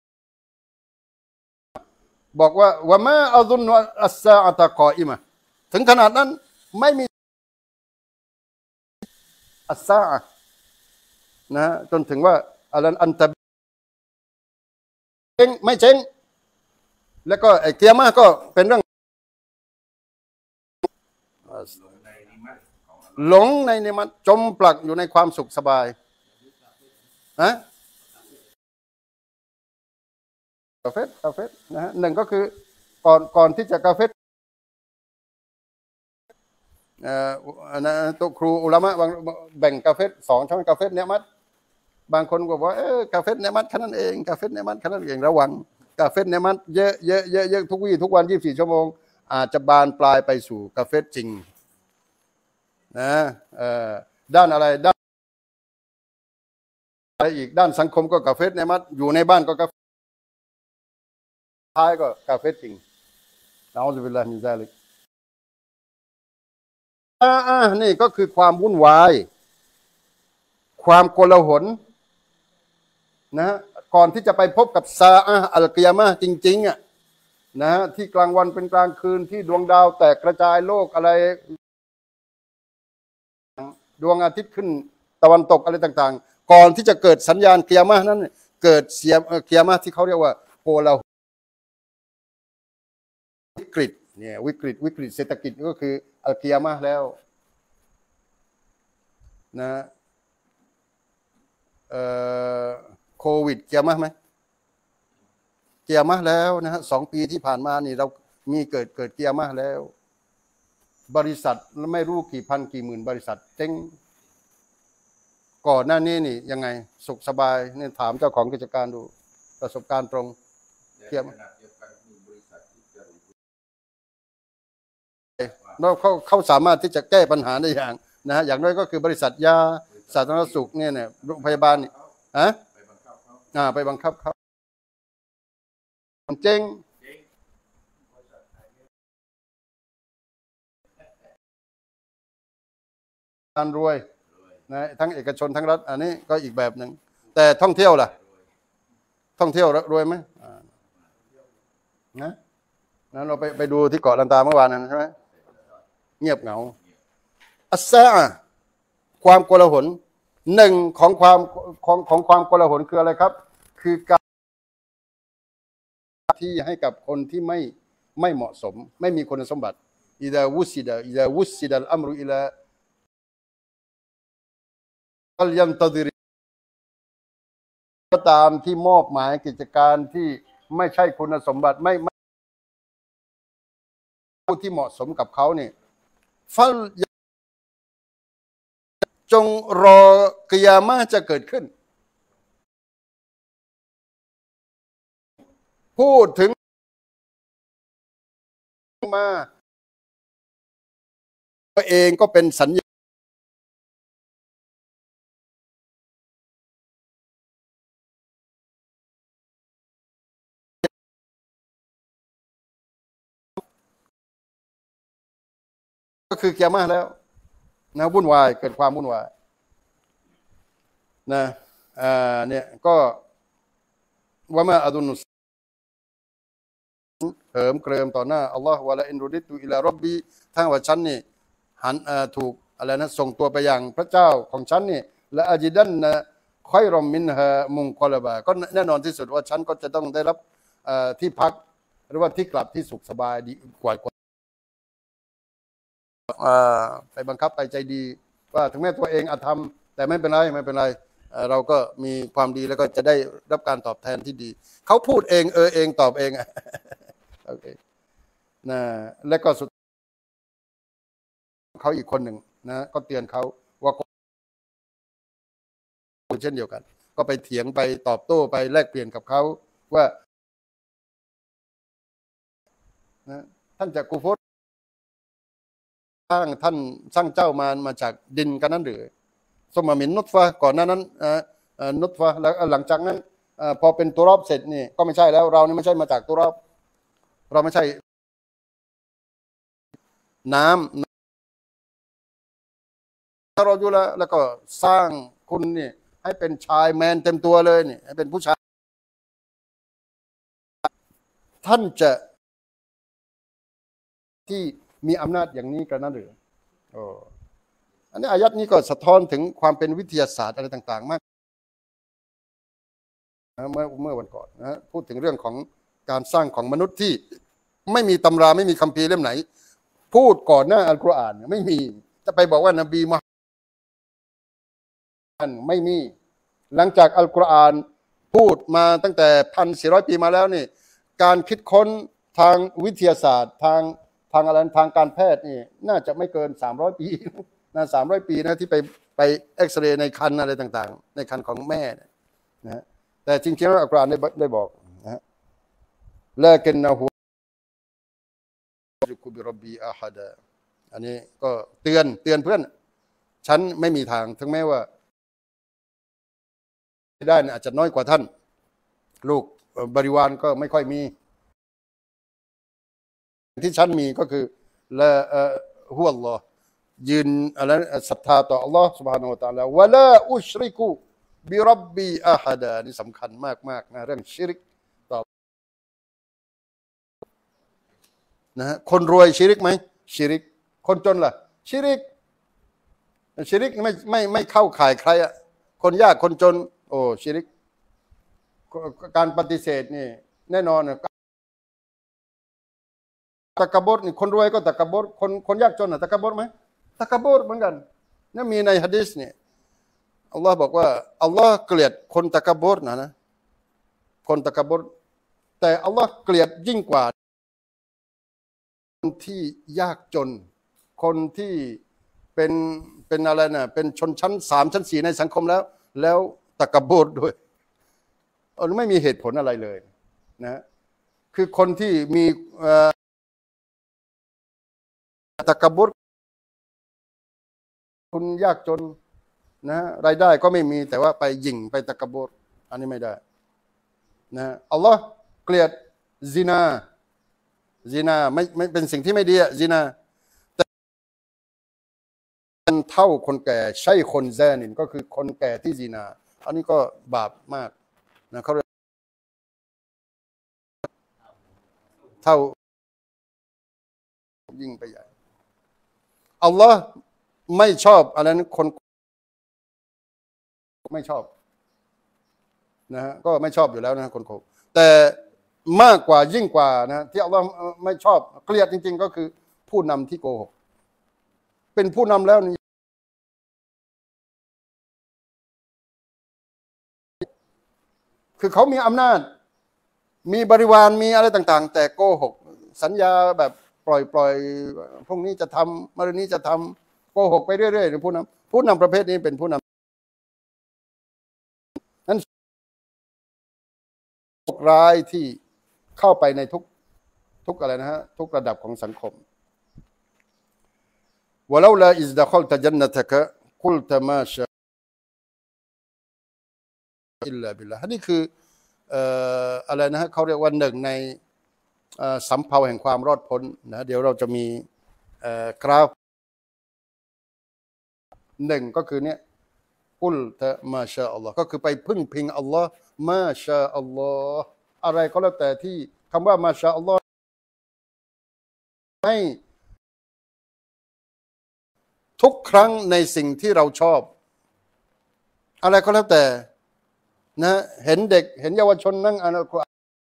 บอกว่าวะมาอัซุนอัสซาอะตะกออิมะถึงขนาดนั้นไม่มีอัสซาอะนะจนถึงว่าอัลอันตะเจ๊งไม่เจ๊งแล้วก็ไอ้เกียร์มาก็เป็นเรื่องหลงในนิมัตจมปลักอยู่ในความสุขสบายนะกาเฟตกาเฟตนะฮะหนึ่งก็คือก่อนก่อนที่จะกาเฟตเอ่อนะตัวครูอุลามะบางแบ่งกาเฟตสองช่องกาเฟตเนมัตบางคนก็บอกเออกาเฟตเนมัตแค่นั้นเองกาเฟตเนมัตแค่นั้นเองระวังกาเฟตเนมัตเยอะเยอะเยอะเยอะทุกวี่ทุกวันยี่สิบสี่ชั่วโมงอาจจะบานปลายไปสู่กาเฟตจริงนะเอ่อด้านอะไรด้านอะไรอีกด้านสังคมก็กาเฟตเนมัตอยู่ในบ้านก็กาเฟตท้ายก็กาเฟตจริงนะอัลลอฮฺบิลลาฮิมินซาลิกอ่านี่ก็คือความวุ่นวายความโกลาหลนะก่อนที่จะไปพบกับซาอะห์อัลกิยามะห์จริงๆอ่ะนะที่กลางวันเป็นกลางคืนที่ดวงดาวแตกกระจายโลกอะไรดวงอาทิตย์ขึ้นตะวันตกอะไรต่างๆก่อนที่จะเกิดสัญญาณกิยามะห์นั้นเกิดเสียกิยามะห์ที่เขาเรียกว่าโกลาหลวิกฤตเนี่ยวิกฤตวิกฤตเศรษฐกิจก็คืออัลกิยามะห์แล้วนะเอ่อโควิดกิยามะห์ไหมกิยามะห์แล้วนะฮะสองปีที่ผ่านมานี่เรามีเกิดเกิดกิยามะห์แล้วบริษัทไม่รู้กี่พันกี่หมื่นบริษัทเจ๊งก่อนหน้านี้นี่ยังไงสุขสบายเนี่ยถามเจ้าของกิจการดูประสบการณ์ตรงเทียบแล้วเขาเขาสามารถที่จะแก้ปัญหาได้อย่างนะฮะอย่างน้อยก็คือบริษัทยาสาธารณสุขเนี่ยเนี่ยโรงพยาบาลนี่ฮะอ่าไปบังคับเขาเจ๊งการรวยนะทั้งเอกชนทั้งรัฐอันนี้ก็อีกแบบหนึ่งแต่ท่องเที่ยวล่ะท่องเที่ยวรวยไหมนะนะเราไปไปดูที่เกาะลันตาเมื่อวานนั้นใช่ไหมเงียบเหงาอัสซาความโกลาหลหนึ่งของความของของความโกลาหลคืออะไรครับคือการที่ให้กับคนที่ไม่ไม่เหมาะสมไม่มีคุณสมบัติอิดาวุสิดาอิดาวุสิดัลอัมรุอิลาอัลยันตดิรก็ตามที่มอบหมายกิจการที่ไม่ใช่คุณสมบัติไม่ผู้ที่เหมาะสมกับเขาเนี่ยฟัลจงรอกิยามะห์จะเกิดขึ้นพูดถึงมาตัวเองก็เป็นสัญญาก็คือเกียร์มาแล้วนะวุ่นวายเกิดความวุ่นวายนะอ่าเนี่ยก็ว่ามาอดุนุสเหิมเกริมต่อหน้าอัลลอฮ์วะลาอินรุดิตุอิลาร็อบบีถ้าว่าฉันนี่หันถูกอะไรนะส่งตัวไปยังพระเจ้าของฉันนี่และอาจิดันนะคอยรอมมินฮะมุงกอลบาก็แน่นอนที่สุดว่าฉันก็จะต้องได้รับที่พักหรือว่าที่กลับที่สุขสบายดีกว่ากว่าไปบังคับไปใจดีว่าถึงแม้ตัวเองอาธรรมแต่ไม่เป็นไรไม่เป็นไรเราก็มีความดีแล้วก็จะได้รับการตอบแทนที่ดีเขาพูดเองเออเองตอบเองโอเคนะแล้วก็สุดเขาอีกคนหนึ่งนะก็เตือนเขาว่าเช่นเดียวกันก็ไปเถียงไปตอบโต้ไปแลกเปลี่ยนกับเขาว่านะท่านจะกูฟรสร้างท่านสร้างเจ้ามามาจากดินกันนั้นหรือสมมินนุตฟะก่อนหน้านั้นนุตฟะแล้วหลังจากนั้นพอเป็นตัวรอบเสร็จนี่ก็ไม่ใช่แล้วเรานี่ไม่ใช่มาจากตัวรอบเราไม่ใช่น้ำถ้าเราอยู่แล้วแล้วก็สร้างคุณนี่ให้เป็นชายแมนเต็มตัวเลยนี่ให้เป็นผู้ชายท่านจะที่มีอำนาจอย่างนี้กันนั่นหรือโอ้อันนี้อายัดนี้ก็สะท้อนถึงความเป็นวิทยาศาสตร์อะไรต่างๆมากนะเมื่อเมื่อวันก่อนนะพูดถึงเรื่องของการสร้างของมนุษย์ที่ไม่มีตำราไม่มีคัมภีร์เล่มไหนพูดก่อนหน้าอัลกุรอานไม่มีจะไปบอกว่านบีมุฮัมมัดไม่มีหลังจากอัลกุรอานพูดมาตั้งแต่พันสี่ร้อยปีมาแล้วนี่การคิดค้นทางวิทยาศาสตร์ทางทางอะไรทางการแพทย์นี่น่าจะไม่เกินสามร้อยปีนะสามร้อยปีนะที่ไปไปเอ็กซเรย์ในคันอะไรต่างๆในคันของแม่นะแต่จริงๆแล้วอัลกุรอานได้ได้บอกนะละกินนะฮูกุบิรบบีอาฮัดะอันนี้ก็เตือนเตือนเพื่อนฉันไม่มีทางถึงแม้ว่าได้อาจจะน้อยกว่าท่านลูกบริวารก็ไม่ค่อยมีที่ฉันมีก็คือละฮุวัลลอฮ์ยืนอะไรศรัทธาต่ออัลลอฮ์ سبحانه และ تعالى วะลาอุชริกุบิร็อบบีอาฮัดะนี่สำคัญมากๆนะเรื่องชิริกต่อนะฮะคนรวยชิริกไหมชิริกคนจนล่ะชิริกชิริกไม่ไม่ไม่เข้าข่ายใครอะคนยากคนจนโอ้ชิริกการปฏิเสธนี่แน่นอนตะกบดนี่คนรวยก็ตะกบดคนคนยากจนอ่ะตะกบดไหมตะกบดเหมือนกันนี่มีในหะดีษเนี่ยอัลลอฮ์บอกว่าอัลลอฮ์เกลียดคนตะกบดนะนะคนตะกบดแต่อัลลอฮ์เกลียดยิ่งกว่าคนที่ยากจนคนที่เป็นเป็นอะไรนะเป็นชนชั้นสามชั้นสี่ในสังคมแล้วแล้วตะกบดด้วยเออไม่มีเหตุผลอะไรเลยนะคือคนที่มีตะกบดคุณยากจนนะรายได้ก็ไม่มีแต่ว่าไปยิงไปตะกบดอันนี้ไม่ได้นะอัลลอฮ์เกลียดซินาซินาไม่ไม่เป็นสิ่งที่ไม่ดีอะซินาแต่เป็นเท่าคนแก่ใช่คนแซนินก็คือคนแก่ที่ซินาอันนี้ก็บาปมากนะเขาเท่ายิ่งไปใหญ่อัลลอฮ์ไม่ชอบอะไรนั้นคนไม่ชอบนะฮะก็ไม่ชอบอยู่แล้วนะคนโกหกแต่มากกว่ายิ่งกว่านะที่อัลลอฮ์ไม่ชอบเกลียดจริงๆก็คือผู้นำที่โกหกเป็นผู้นำแล้วนี่คือเขามีอำนาจมีบริวารมีอะไรต่างๆแต่โกหกสัญญาแบบปล่อยปล่อยพรุ่งนี้จะทำมะรืนนี้จะทำโกหกไปเรื่อยๆผู้นำผู้นำประเภทนี้เป็นผู้นำนั้นร้ายที่เข้าไปในทุกทุกอะไรนะฮะทุกระดับของสังคมวะลาลาอิซดะคอลตะญันนะตะกะกุลตะมาชาอิลลาบิลลาฮ์นี่คือเอ่ออะไรนะฮะเขาเรียกว่าหนึ่งในสำเภาแห่งความรอดพ้นนะเดี๋ยวเราจะมีกราฟหนึ่งก็คือเนี่ยกุลตะมาชาอัลลอฮ์ก็คือไปพึ่งพิงอัลลอฮ์มาชาอัลลอฮ์อะไรก็แล้วแต่ที่คำว่ามาชาอัลลอฮ์ให้ทุกครั้งในสิ่งที่เราชอบอะไรก็แล้วแต่นะเห็นเด็กเห็นเยาวชนนั่งอ่านอัลกุรอาน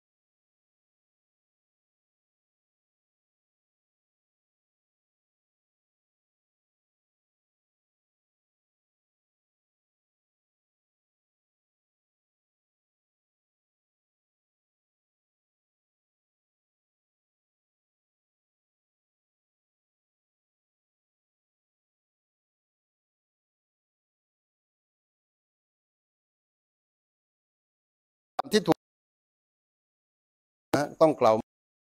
ที่ถูกนะต้องกล่าว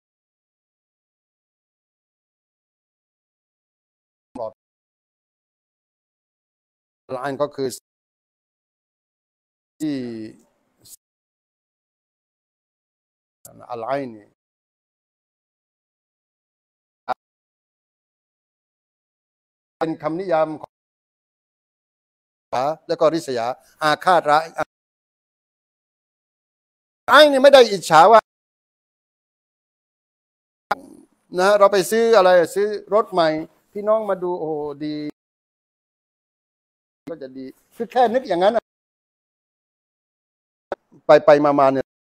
ปลอดอัลอานก็คือที่อัลไอน์นี่เป็นคำนิยามของแล้วก็ริษยาอาฆาตร้ายไอ้นี่ไม่ได้อิจฉาว่านะเราไปซื้ออะไรซื้อรถใหม่พี่น้องมาดูโอ้ดีก็จะดีคือแค่นึกอย่างนั้นไปไปมามาเนี่ย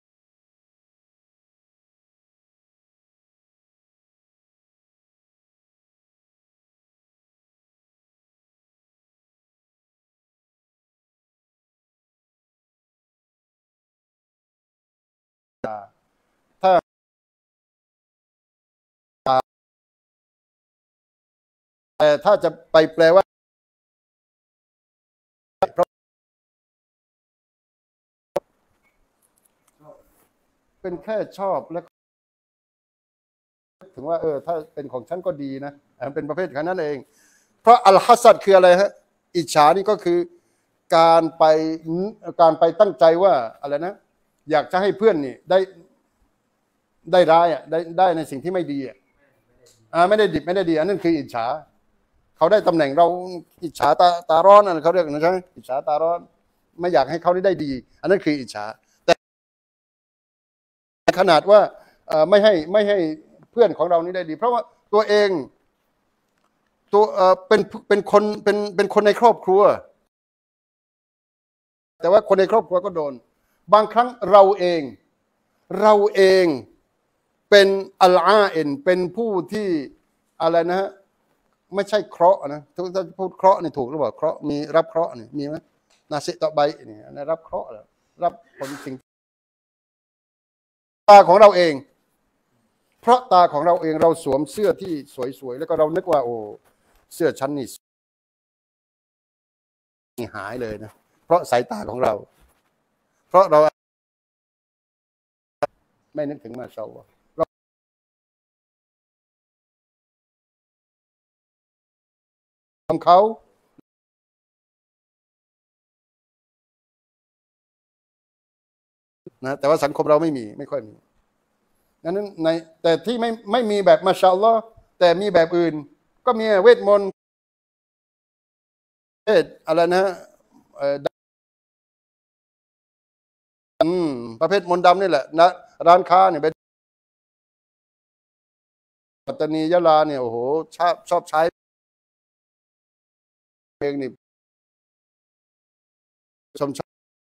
ถ้าแต่ถ้าจะไปแปลว่าเป็นแค่ชอบแล้วถึงว่าเออถ้าเป็นของฉันก็ดีนะเป็นประเภทแค่นั้นเองเพราะอัลฮัสซัดคืออะไรฮะอิจฉานี่ก็คือการไปการไปตั้งใจว่าอะไรนะอยากจะให้เพื่อนนี่ได้ได้ร้ายอ่ะได้ได้ในสิ่งที่ไม่ดีอ่ะอ่าไม่ได้ดิบไม่ได้ดีอันนั้นคืออิจฉาเขาได้ตำแหน่งเราอิจฉาตาตาร้อนอะไรเขาเรียกนะใช่ไหมอิจฉาตาร้อนไม่อยากให้เขาได้ดีอันนั้นคืออิจฉาแต่ขนาดว่าไม่ให้ไม่ให้เพื่อนของเรานี่ได้ดีเพราะว่าตัวเองตัวเป็นเป็นคนเป็นเป็นคนในครอบครัวแต่ว่าคนในครอบครัวก็โดนบางครั้งเราเองเราเองเป็นอัลอาเอ็นเป็นผู้ที่อะไรนะฮะไม่ใช่เคราะห์นะถ้าพูดเคราะห์นี่ถูกหรือเปล่าเคราะห์มีรับเคราะห์นี่มีไหมนาซิตะใบนี่รับเคราะห์รับผลสิ่งตาของเราเองเพราะตาของเราเองเราสวมเสื้อที่สวยๆแล้วก็เรานึกว่าโอ้เสื้อชั้นนี่หายเลยนะเพราะสายตาของเราเพราะเราไม่นึกถึงมาชาอัลลอฮ์ทำเขานะแต่ว่าสังคมเราไม่มีไม่ค่อยมีนั้นในแต่ที่ไม่ไม่มีแบบมาชาอัลลอฮ์แต่มีแบบอื่นก็มีเวทมนต์เวทอะไรนะอืมประเภทมนต์ดำนี่แหละนะร้านค้าเนี่ยเป็นปัตตานียะลาเนี่ยโอ้โหชอบชอบใช้เพลงนี่ชม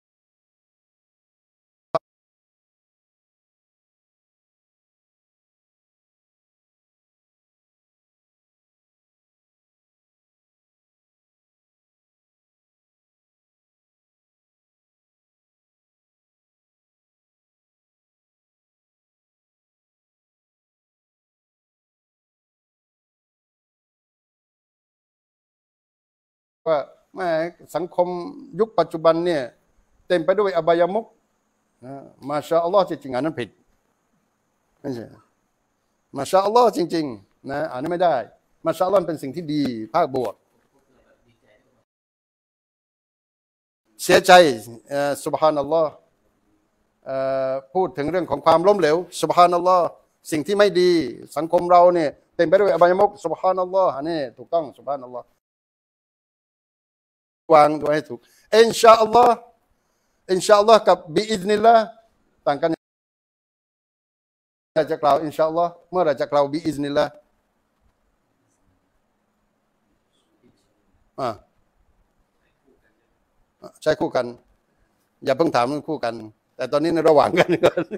ว่าแม่สังคมยุคปัจจุบันเนี่ยเต็มไปด้วยอบายมุขนะมาชาอัลลอฮ์จริงๆอันนั้นผิดไม่ใช่มาชาอัลลอฮ์จริงๆนะอันนี้ไม่ได้มาชาอัลลอฮ์เป็นสิ่งที่ดีภาคบวกเสียใจซุบฮานัลลอฮ์พูดถึงเรื่องของความล้มเหลวซุบฮานัลลอฮ์สิ่งที่ไม่ดีสังคมเราเนี่ยเต็มไปด้วยอบายมุขซุบฮานัลลอฮ์อันนี้ถูกต้องซุบฮานัลลอฮ์วางตัวให้ถูกอินชาอัลลอฮ์อินชาอัลลอฮ์กับบิอิซนิลลาห์ต่างกันจะกล่าวอินชาอัลลอฮ์เมื่อไรจะกล่าวบิอิซนิลลาห์อ่าใช้คู่กันอย่าเพิ่งถามคู่กันแต่ตอนนี้ในระหว่างกันก่อน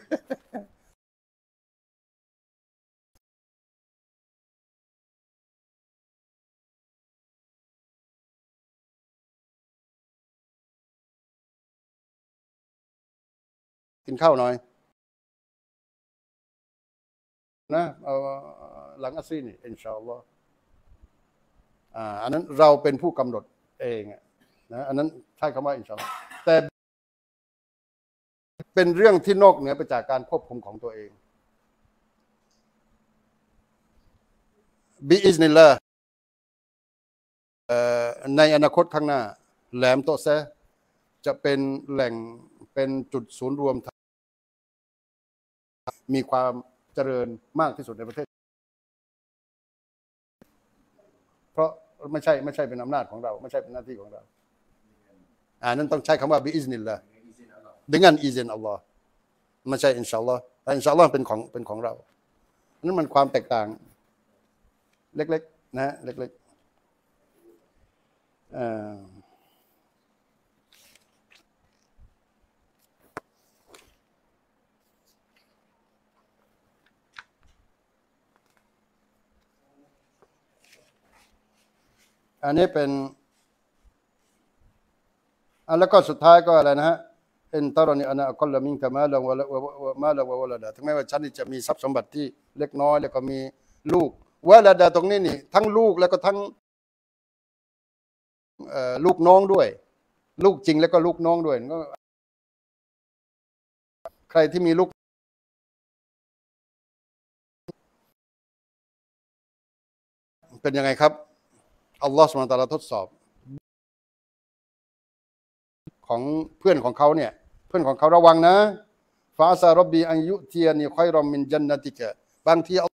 กินข้าวหน่อยนะเอาหลังอัสรีนี่อินชาอัลลอฮ์อ่าอันนั้นเราเป็นผู้กำหนดเองนะอันนั้นใช้คำว่าอินชาอัลลอฮ์แต่เป็นเรื่องที่นอกเหนือไปจากการควบคุมของตัวเองบิอิซนิลลาห์ในอนาคตข้างหน้าแหลมโตแซจะเป็นแหล่งเป็นจุดศูนย์รวมมีความเจริญมากที่สุดในประเทศเพราะไม่ใช่ไม่ใช่เป็นอำนาจของเราไม่ใช่เป็นหน้าที่ของเราอ่านั้นต้องใช้คำว่าบิอิซนิลลาห์dengan izin Allahไม่ใช่อินชาอัลลอฮ์แต่อินชาอัลลอฮ์เป็นของเป็นของเรานั่นมันความแตกต่างเล็กๆนะเล็กๆอ่าอันนี้เป็นอันแล้วก็สุดท้ายก็อะไรนะฮะอินตารนีอานะอักลมินกะมาลาวะมาลาวะวะลาดะถึงแม้ว่าฉันจะมีทรัพย์สมบัติที่เล็กน้อยแล้วก็มีลูกวะลาดะตรงนี้นี่ทั้งลูกแล้วก็ทั้งลูกน้องด้วยลูกจริงแล้วก็ลูกน้องด้วยก็ใครที่มีลูกเป็นยังไงครับอัลลอฮฺซุบฮานะฮูวะตะอาลาทดสอบของเพื่อนของเขาเนี่ยเพื่อนของเขาระวังนะฟาซารบบีอันยุเทียนีคอยรอมมินจันนติกะบางที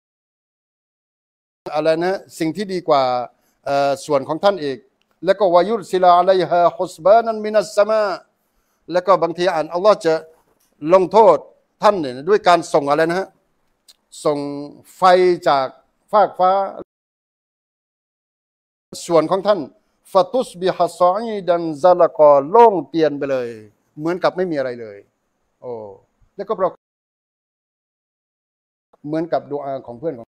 อะไรนะสิ่งที่ดีกว่าส่วนของท่านเองแล้วก็วายุสิลาอะลัยฮาฮุสบานันมินัสสมาแล้วก็บางทีอ่านอัลลอฮ์จะลงโทษท่านเนี่ยด้วยการส่งอะไรนะฮะส่งไฟจากฟากฟ้าส่วนของท่านฟาตุสบิฮัสซออีดันซาลกอโล่งเปลี่ยนไปเลยเหมือนกับไม่มีอะไรเลยโอ้แล้วก็เราเหมือนกับดุอาของเพื่อนของ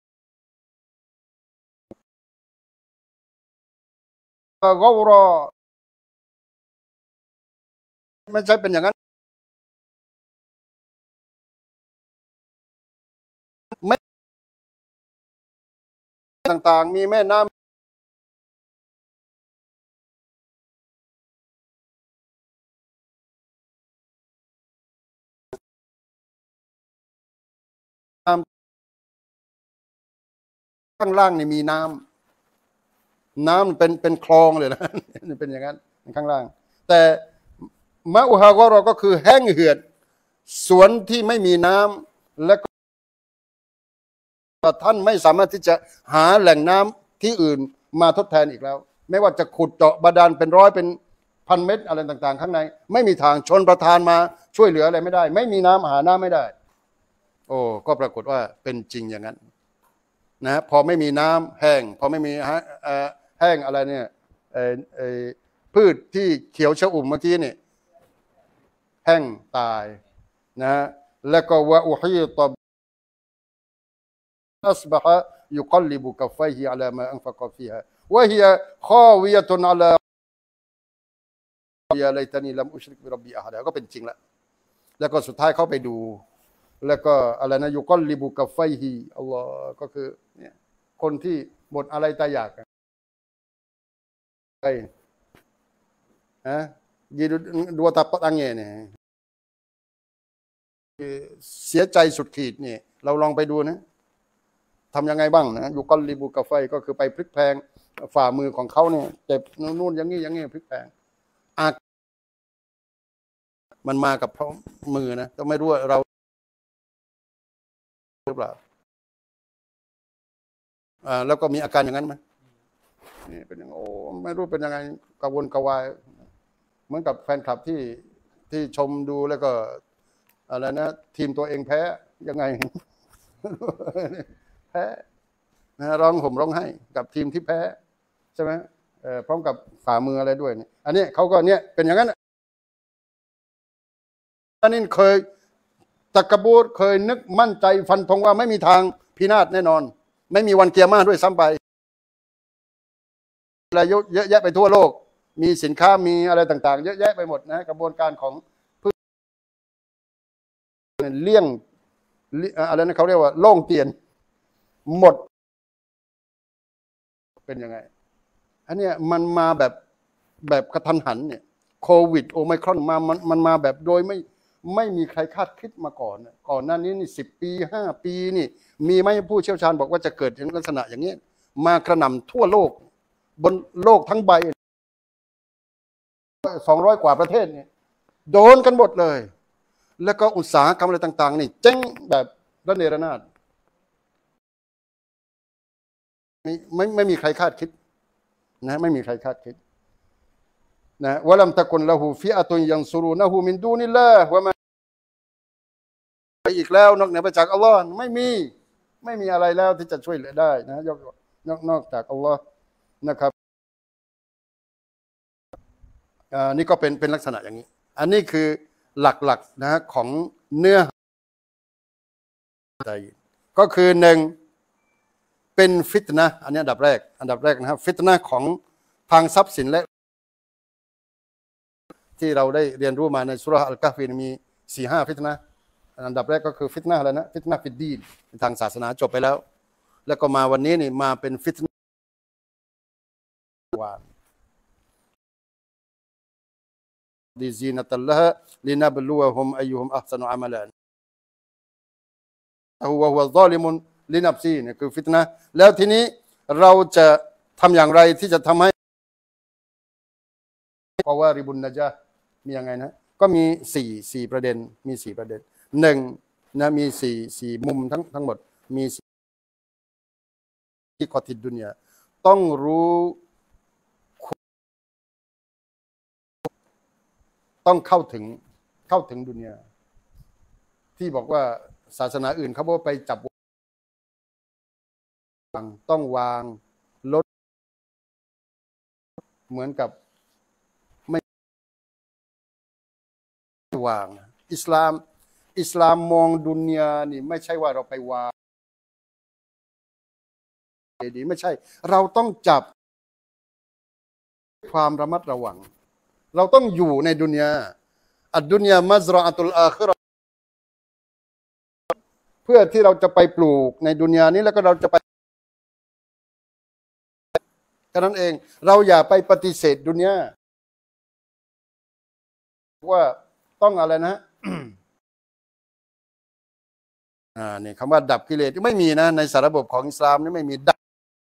กอรอไม่ใช่เป็นอย่างนั้นไม่ต่างๆมีแม่น้ำข้างล่างนี่มีน้ำน้ำเป็นเป็นคลองเลยนะเป็นอย่างนั้นข้างล่างแต่มะอุฮากอรอก็คือแห้งเหือดสวนที่ไม่มีน้ำและก็ท่านไม่สามารถที่จะหาแหล่งน้ำที่อื่นมาทดแทนอีกแล้วไม่ว่าจะขุดเจาะบาดาลเป็นร้อยเป็นพันเม็ดอะไรต่างๆข้างในไม่มีทางชนประทานมาช่วยเหลืออะไรไม่ได้ไม่มีน้ำหาน้ำไม่ได้โอ้ก็ปรากฏว่าเป็นจริงอย่างนั้นนะพอไม่มีน้ำแห้งพอไม่มีแห้งอะไรเนี่ยพืชที่เขียวชอุ่มเมื่อกี้นี่แห้งตายนะแล้วก็วะอุฮีตอัสบะฮะยุกลิบุกัฟไฟฮิอะลามาอันฟะกะฟีฮาวะฮิยะคาวิยะตุนอะลายาไลตานีลัมอุชริกบิร็อบบีอะฮะดะก็เป็นจริงแล้วแล้วก็สุดท้ายเขาไปดูแล้วก็อะไรนะยุกลิบุกัฟไฟฮิอัลลอฮ์ก็คือเนี่ยคนที่หมดอะไรตายอยากไอ้ฮะยีดูดูตาปะตังเงี้ยเนี่ยเสียใจสุดขีดเนี่ยเราลองไปดูนะทำยังไงบ้างนะยุกลิบุกัฟไฟก็คือไปพลิกแพงฝ่ามือของเขาเนี่ยเจ็บนู่นอย่างนี้อย่างนี้พลิกแพงอามันมากับเพราะมือนะก็ไม่รู้ว่าเราหรือเปล่าอ่าแล้วก็มีอาการอย่างนั้นไหมนี่เป็นอย่างโอ้ไม่รู้เป็นยังไงกระวนกระวายเหมือนกับแฟนคลับที่ที่ชมดูแล้วก็อะไรนะทีมตัวเองแพ้ยังไง แพ้นะร้องห่มร้องไห้กับทีมที่แพ้ใช่ไหมเออพร้อมกับฝ่ามืออะไรด้วยเนี่ยอันนี้เขาก็เนี่ยเป็นอย่างนั้นอันนี้เคยตะกบูรเคยนึกมั่นใจฟันธงว่าไม่มีทางพินาศแน่นอนไม่มีวันเกียร์มาด้วยซ้ำไปอะไรเยอะแยะไปทั่วโลกมีสินค้ามีอะไรต่างๆเยอะแยะไปหมดนะกระบวนการของพืชเลี่ยงอะไรนะเขาเรียกว่าโล่งเตียนหมดเป็นยังไงอันเนี้ยมันมาแบบแบบกระทันหันเนี่ยโควิดโอไมครอนมามันมันมาแบบโดยไม่ไม่มีใครคาดคิดมาก่อนก่อนหน้านี้นี่สิบปีห้าปีนี่มีไหมผู้เชี่ยวชาญบอกว่าจะเกิดลักษณะอย่างนี้มากระหน่ำทั่วโลกบนโลกทั้งใบสองร้อยกว่าประเทศเนี่ยโดนกันหมดเลยแล้วก็อุตสาหกรรมอะไรต่างๆนี่เจ๊งแบบระเนระนาดไม่ไม่ไม่มีใครคาดคิดนะไม่มีใครคาดคิดนะวะลัมตะกุนละหูฟิอะตุนยังซุรูนะหูมินดูนิลลาฮ์วะมาอีกแล้วนอกเหนือไปจากอัลลอฮ์ไม่มีไม่มีอะไรแล้วที่จะช่วยเหลือได้นะยกนอกนอกจากอัลลอฮ์นะครับอ่านี่ก็เป็นเป็นลักษณะอย่างนี้อันนี้คือหลักๆนะของเนื้อใจก็คือหนึ่งเป็นฟิตนะห์อันนี้อันดับแรกอันดับแรกนะครับฟิตนะห์ของทางทรัพย์สินและที่เราได้เรียนรู้มาในสุราะห์อัลกะฮฟีมีสี่ห้าฟิตนะห์อันดับแรกก็คือฟิตนะห์อะไรนะฟิตนะห์ฟิดดีนทางศาสนาจบไปแล้วแล้วก็มาวันนี้นี่มาเป็นฟิตนะห์วานดีซีนัตัลละลินับลูวะฮุมอัยยุฮุมอัห์ซะนุอะมะลันฮุวะฮุวะซอลิมุนลินับซีเนี่ยคือฟิตนะห์แล้วทีนี้เราจะทำอย่างไรที่จะทำให้กวาริบุนนะญะมียังไงนะก็มีสี่สี่ประเด็นมีสี่ประเด็นหนึ่งนะมีสี่สี่มุมทั้งทั้งหมดมีที่กอติดดุนยาต้องรู้ต้องเข้าถึงเข้าถึงดุนยาที่บอกว่าศาสนาอื่นเขาบอกไปจับวางต้องวางลดเหมือนกับไม่วางอิสลามอิสลามมองดุนยานี่ไม่ใช่ว่าเราไปวางดีไม่ใช่เราต้องจับความระมัดระวังเราต้องอยู่ในดุนยาอัดดุนยามัซรออะตุลอาคิเราะห์เพื่อที่เราจะไปปลูกในดุนยานี้แล้วก็เราจะไปแค่นั้นเองเราอย่าไปปฏิเสธดุนยาว่าต้องอะไรนะ อ่านี่คำว่าดับกิเลสไม่มีนะในสารระบบของอิสลามนี่ไม่มีดับ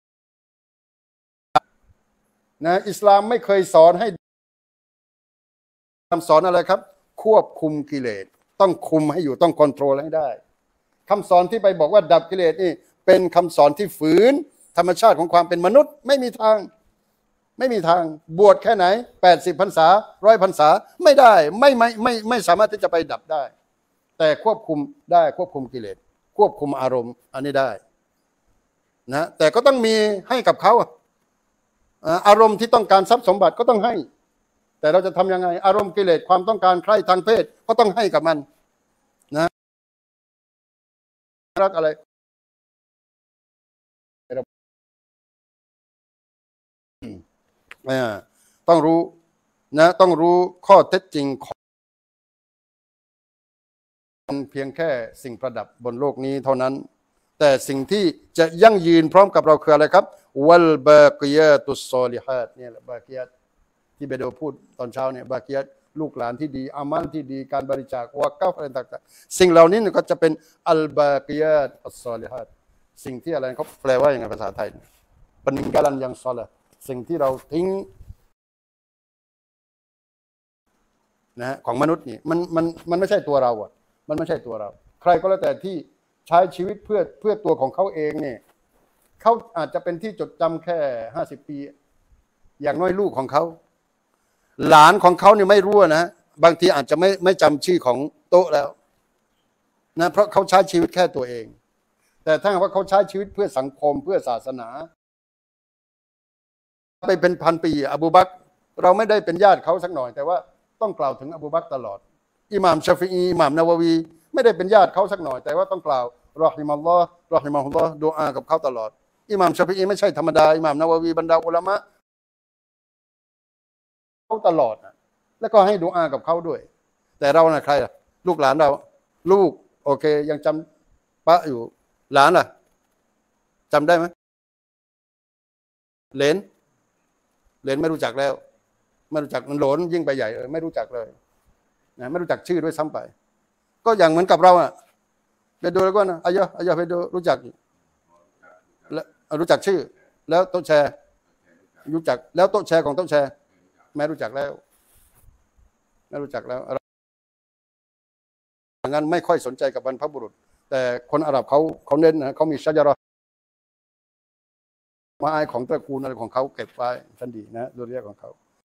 นะอิสลามไม่เคยสอนให้คำสอนอะไรครับควบคุมกิเลสต้องคุมให้อยู่ต้องคอนโทรลให้ได้คำสอนที่ไปบอกว่าดับกิเลสนี่เป็นคำสอนที่ฝืนธรรมชาติของความเป็นมนุษย์ไม่มีทางไม่มีทางบวชแค่ไหนแปดสิบพรรษาร้อยพรรษาไม่ได้ไม่ไม่ไม่ไม่สามารถที่จะไปดับได้แต่ควบคุมได้ควบคุมกิเลสควบคุมอารมณ์อันนี้ได้นะแต่ก็ต้องมีให้กับเขาอารมณ์ที่ต้องการทรัพย์สมบัติก็ต้องให้แต่เราจะทำยังไงอารมณ์กิเลสความต้องการใคร่ทางเพศก็ต้องให้กับมันนะรักอะไรต้องรู้นะต้องรู้ข้อเท็จจริงของเพียงแค่สิ่งประดับบนโลกนี้เท่านั้นแต่สิ่งที่จะยั่งยืนพร้อมกับเราคืออะไรครับวัลบากิยาตุสซอลิฮาตเนี่ยแหละบากิยาตที่เบโดพูดตอนเช้าเนี่ยบากิยาตลูกหลานที่ดีอามัลที่ดีการบริจาควากาฟอะไรต่างๆสิ่งเหล่านี้ก็จะเป็นอัลบากิยาตอัสซอลิฮาตสิ่งที่อะไรเขาแปลว่าอย่างไรภาษาไทยปนิกาลันยังซอละสิ่งที่เราทิ้งนะของมนุษย์นี่มันมันมันไม่ใช่ตัวเราอ่ะมันไม่ใช่ตัวเราใครก็แล้วแต่ที่ใช้ชีวิตเพื่อเพื่อตัวของเขาเองเนี่ยเขาอาจจะเป็นที่จดจำแค่ห้าสิบปีอย่างน้อยลูกของเขาหลานของเขาเนี่ยไม่รู้นะบางทีอาจจะไม่ไม่จำชื่อของโต๊ะแล้วนะเพราะเขาใช้ชีวิตแค่ตัวเองแต่ถ้าว่าเขาใช้ชีวิตเพื่อสังคมเพื่อศาสนาไปเป็นพันปีอบูบักรเราไม่ได้เป็นญาติเขาสักหน่อยแต่ว่าต้องกล่าวถึงอบูบักรตลอดอิหม่ามชาฟิอีอิหม่ามนาววีไม่ได้เป็นญาติเขาสักหน่อยแต่ว่าต้องกล่าวรอฮิมัลลอฮ์รอฮิมะฮุลลอฮ์ดุอากับเขาตลอดอิหม่ามชาฟิอีไม่ใช่ธรรมดาอิหม่ามนาววีบรรดาอุลามะเขาตลอดนะแล้วก็ให้ดุอากับเขาด้วยแต่เรานะใครล่ะลูกหลานเราลูกโอเคยังจำปะอยู่หลานล่ะจำได้ไหมเหลนเหลนไม่รู้จักแล้วไม่รู้จักมันหลนยิ่งไปใหญ่เลยไม่รู้จักเลยนะไม่รู้จักชื่อด้วยซ้ำไปก็อย่างเหมือนกับเราอ่ะไปดูแล้วก็นะอายะอายะไปดูรู้จักแล้วรู้จักชื่อแล้วโต๊ะแชร์รู้จักแล้วโต๊ะแชร์ของโต๊ะแชร์ไม่รู้จักแล้วไม่รู้จักแล้วงั้นไม่ค่อยสนใจกับบรรพบุรุษแต่คนอาหรับเขาเขาเน้นนะเขามีชัจเราะห์ไม้ของตระกูลอะไรของเขาเก็บไว้ทันดีนะดุริยะของเขา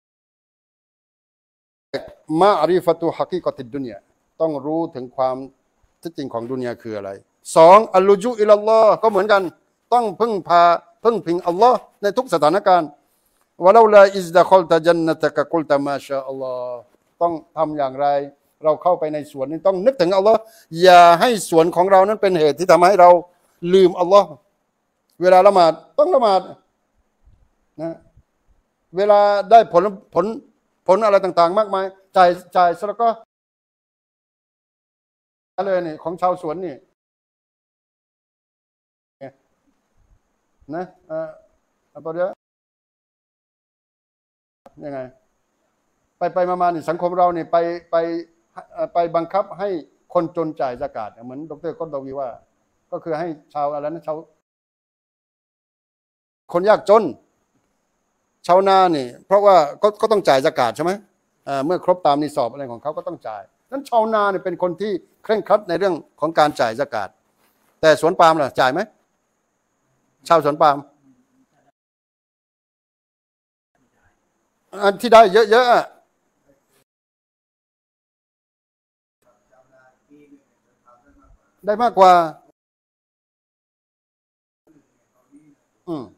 มาอาริฟะตุฮักีกอติดดุนยาต้องรู้ถึงความที่จริงของดุนยาคืออะไรสองอัลลุจุอิลลอฮ์ก็เหมือนกันต้องพึ่งพาพึ่งพิงอัลลอฮ์ในทุกสถานการณ์วะลาลาอิซดะคอลตะจันนะตะกะกุลตะมาชาอัลลอฮ์ต้องทำอย่างไรเราเข้าไปในสวนนี้ต้องนึกถึงอัลลอฮ์อย่าให้สวนของเรานั้นเป็นเหตุที่ทำให้เราลืมอัลลอฮ์เวลาละหมาดต้องละหมาดนะเวลาได้ผลผลผลอะไรต่างๆมากมายจ่ายจ่ายสละก็เลยนี่ของชาวสวนนี่นะเอ่ออะไรเดี๋ยวยังไงไปไปมาๆนี่สังคมเรานี่ไปไปไปบังคับให้คนจนจ่ายซะกาตเหมือนดร.กอตดาวีว่าก็คือให้ชาวอะไรนะชาวคนยากจนชาวนานี่เพราะว่าก็ก็ต้องจ่ายซะกาตใช่ไหมเมื่อครบตามนิสอบอะไรของเขาก็ต้องจ่ายนั้นชาวนาเนี่ยเป็นคนที่เคร่งครัดในเรื่องของการจ่ายซะกาตแต่สวนปาล์มล่ะจ่ายไหมชาวสวนปาล์มอันที่ได้เยอะๆได้มากกว่าอืม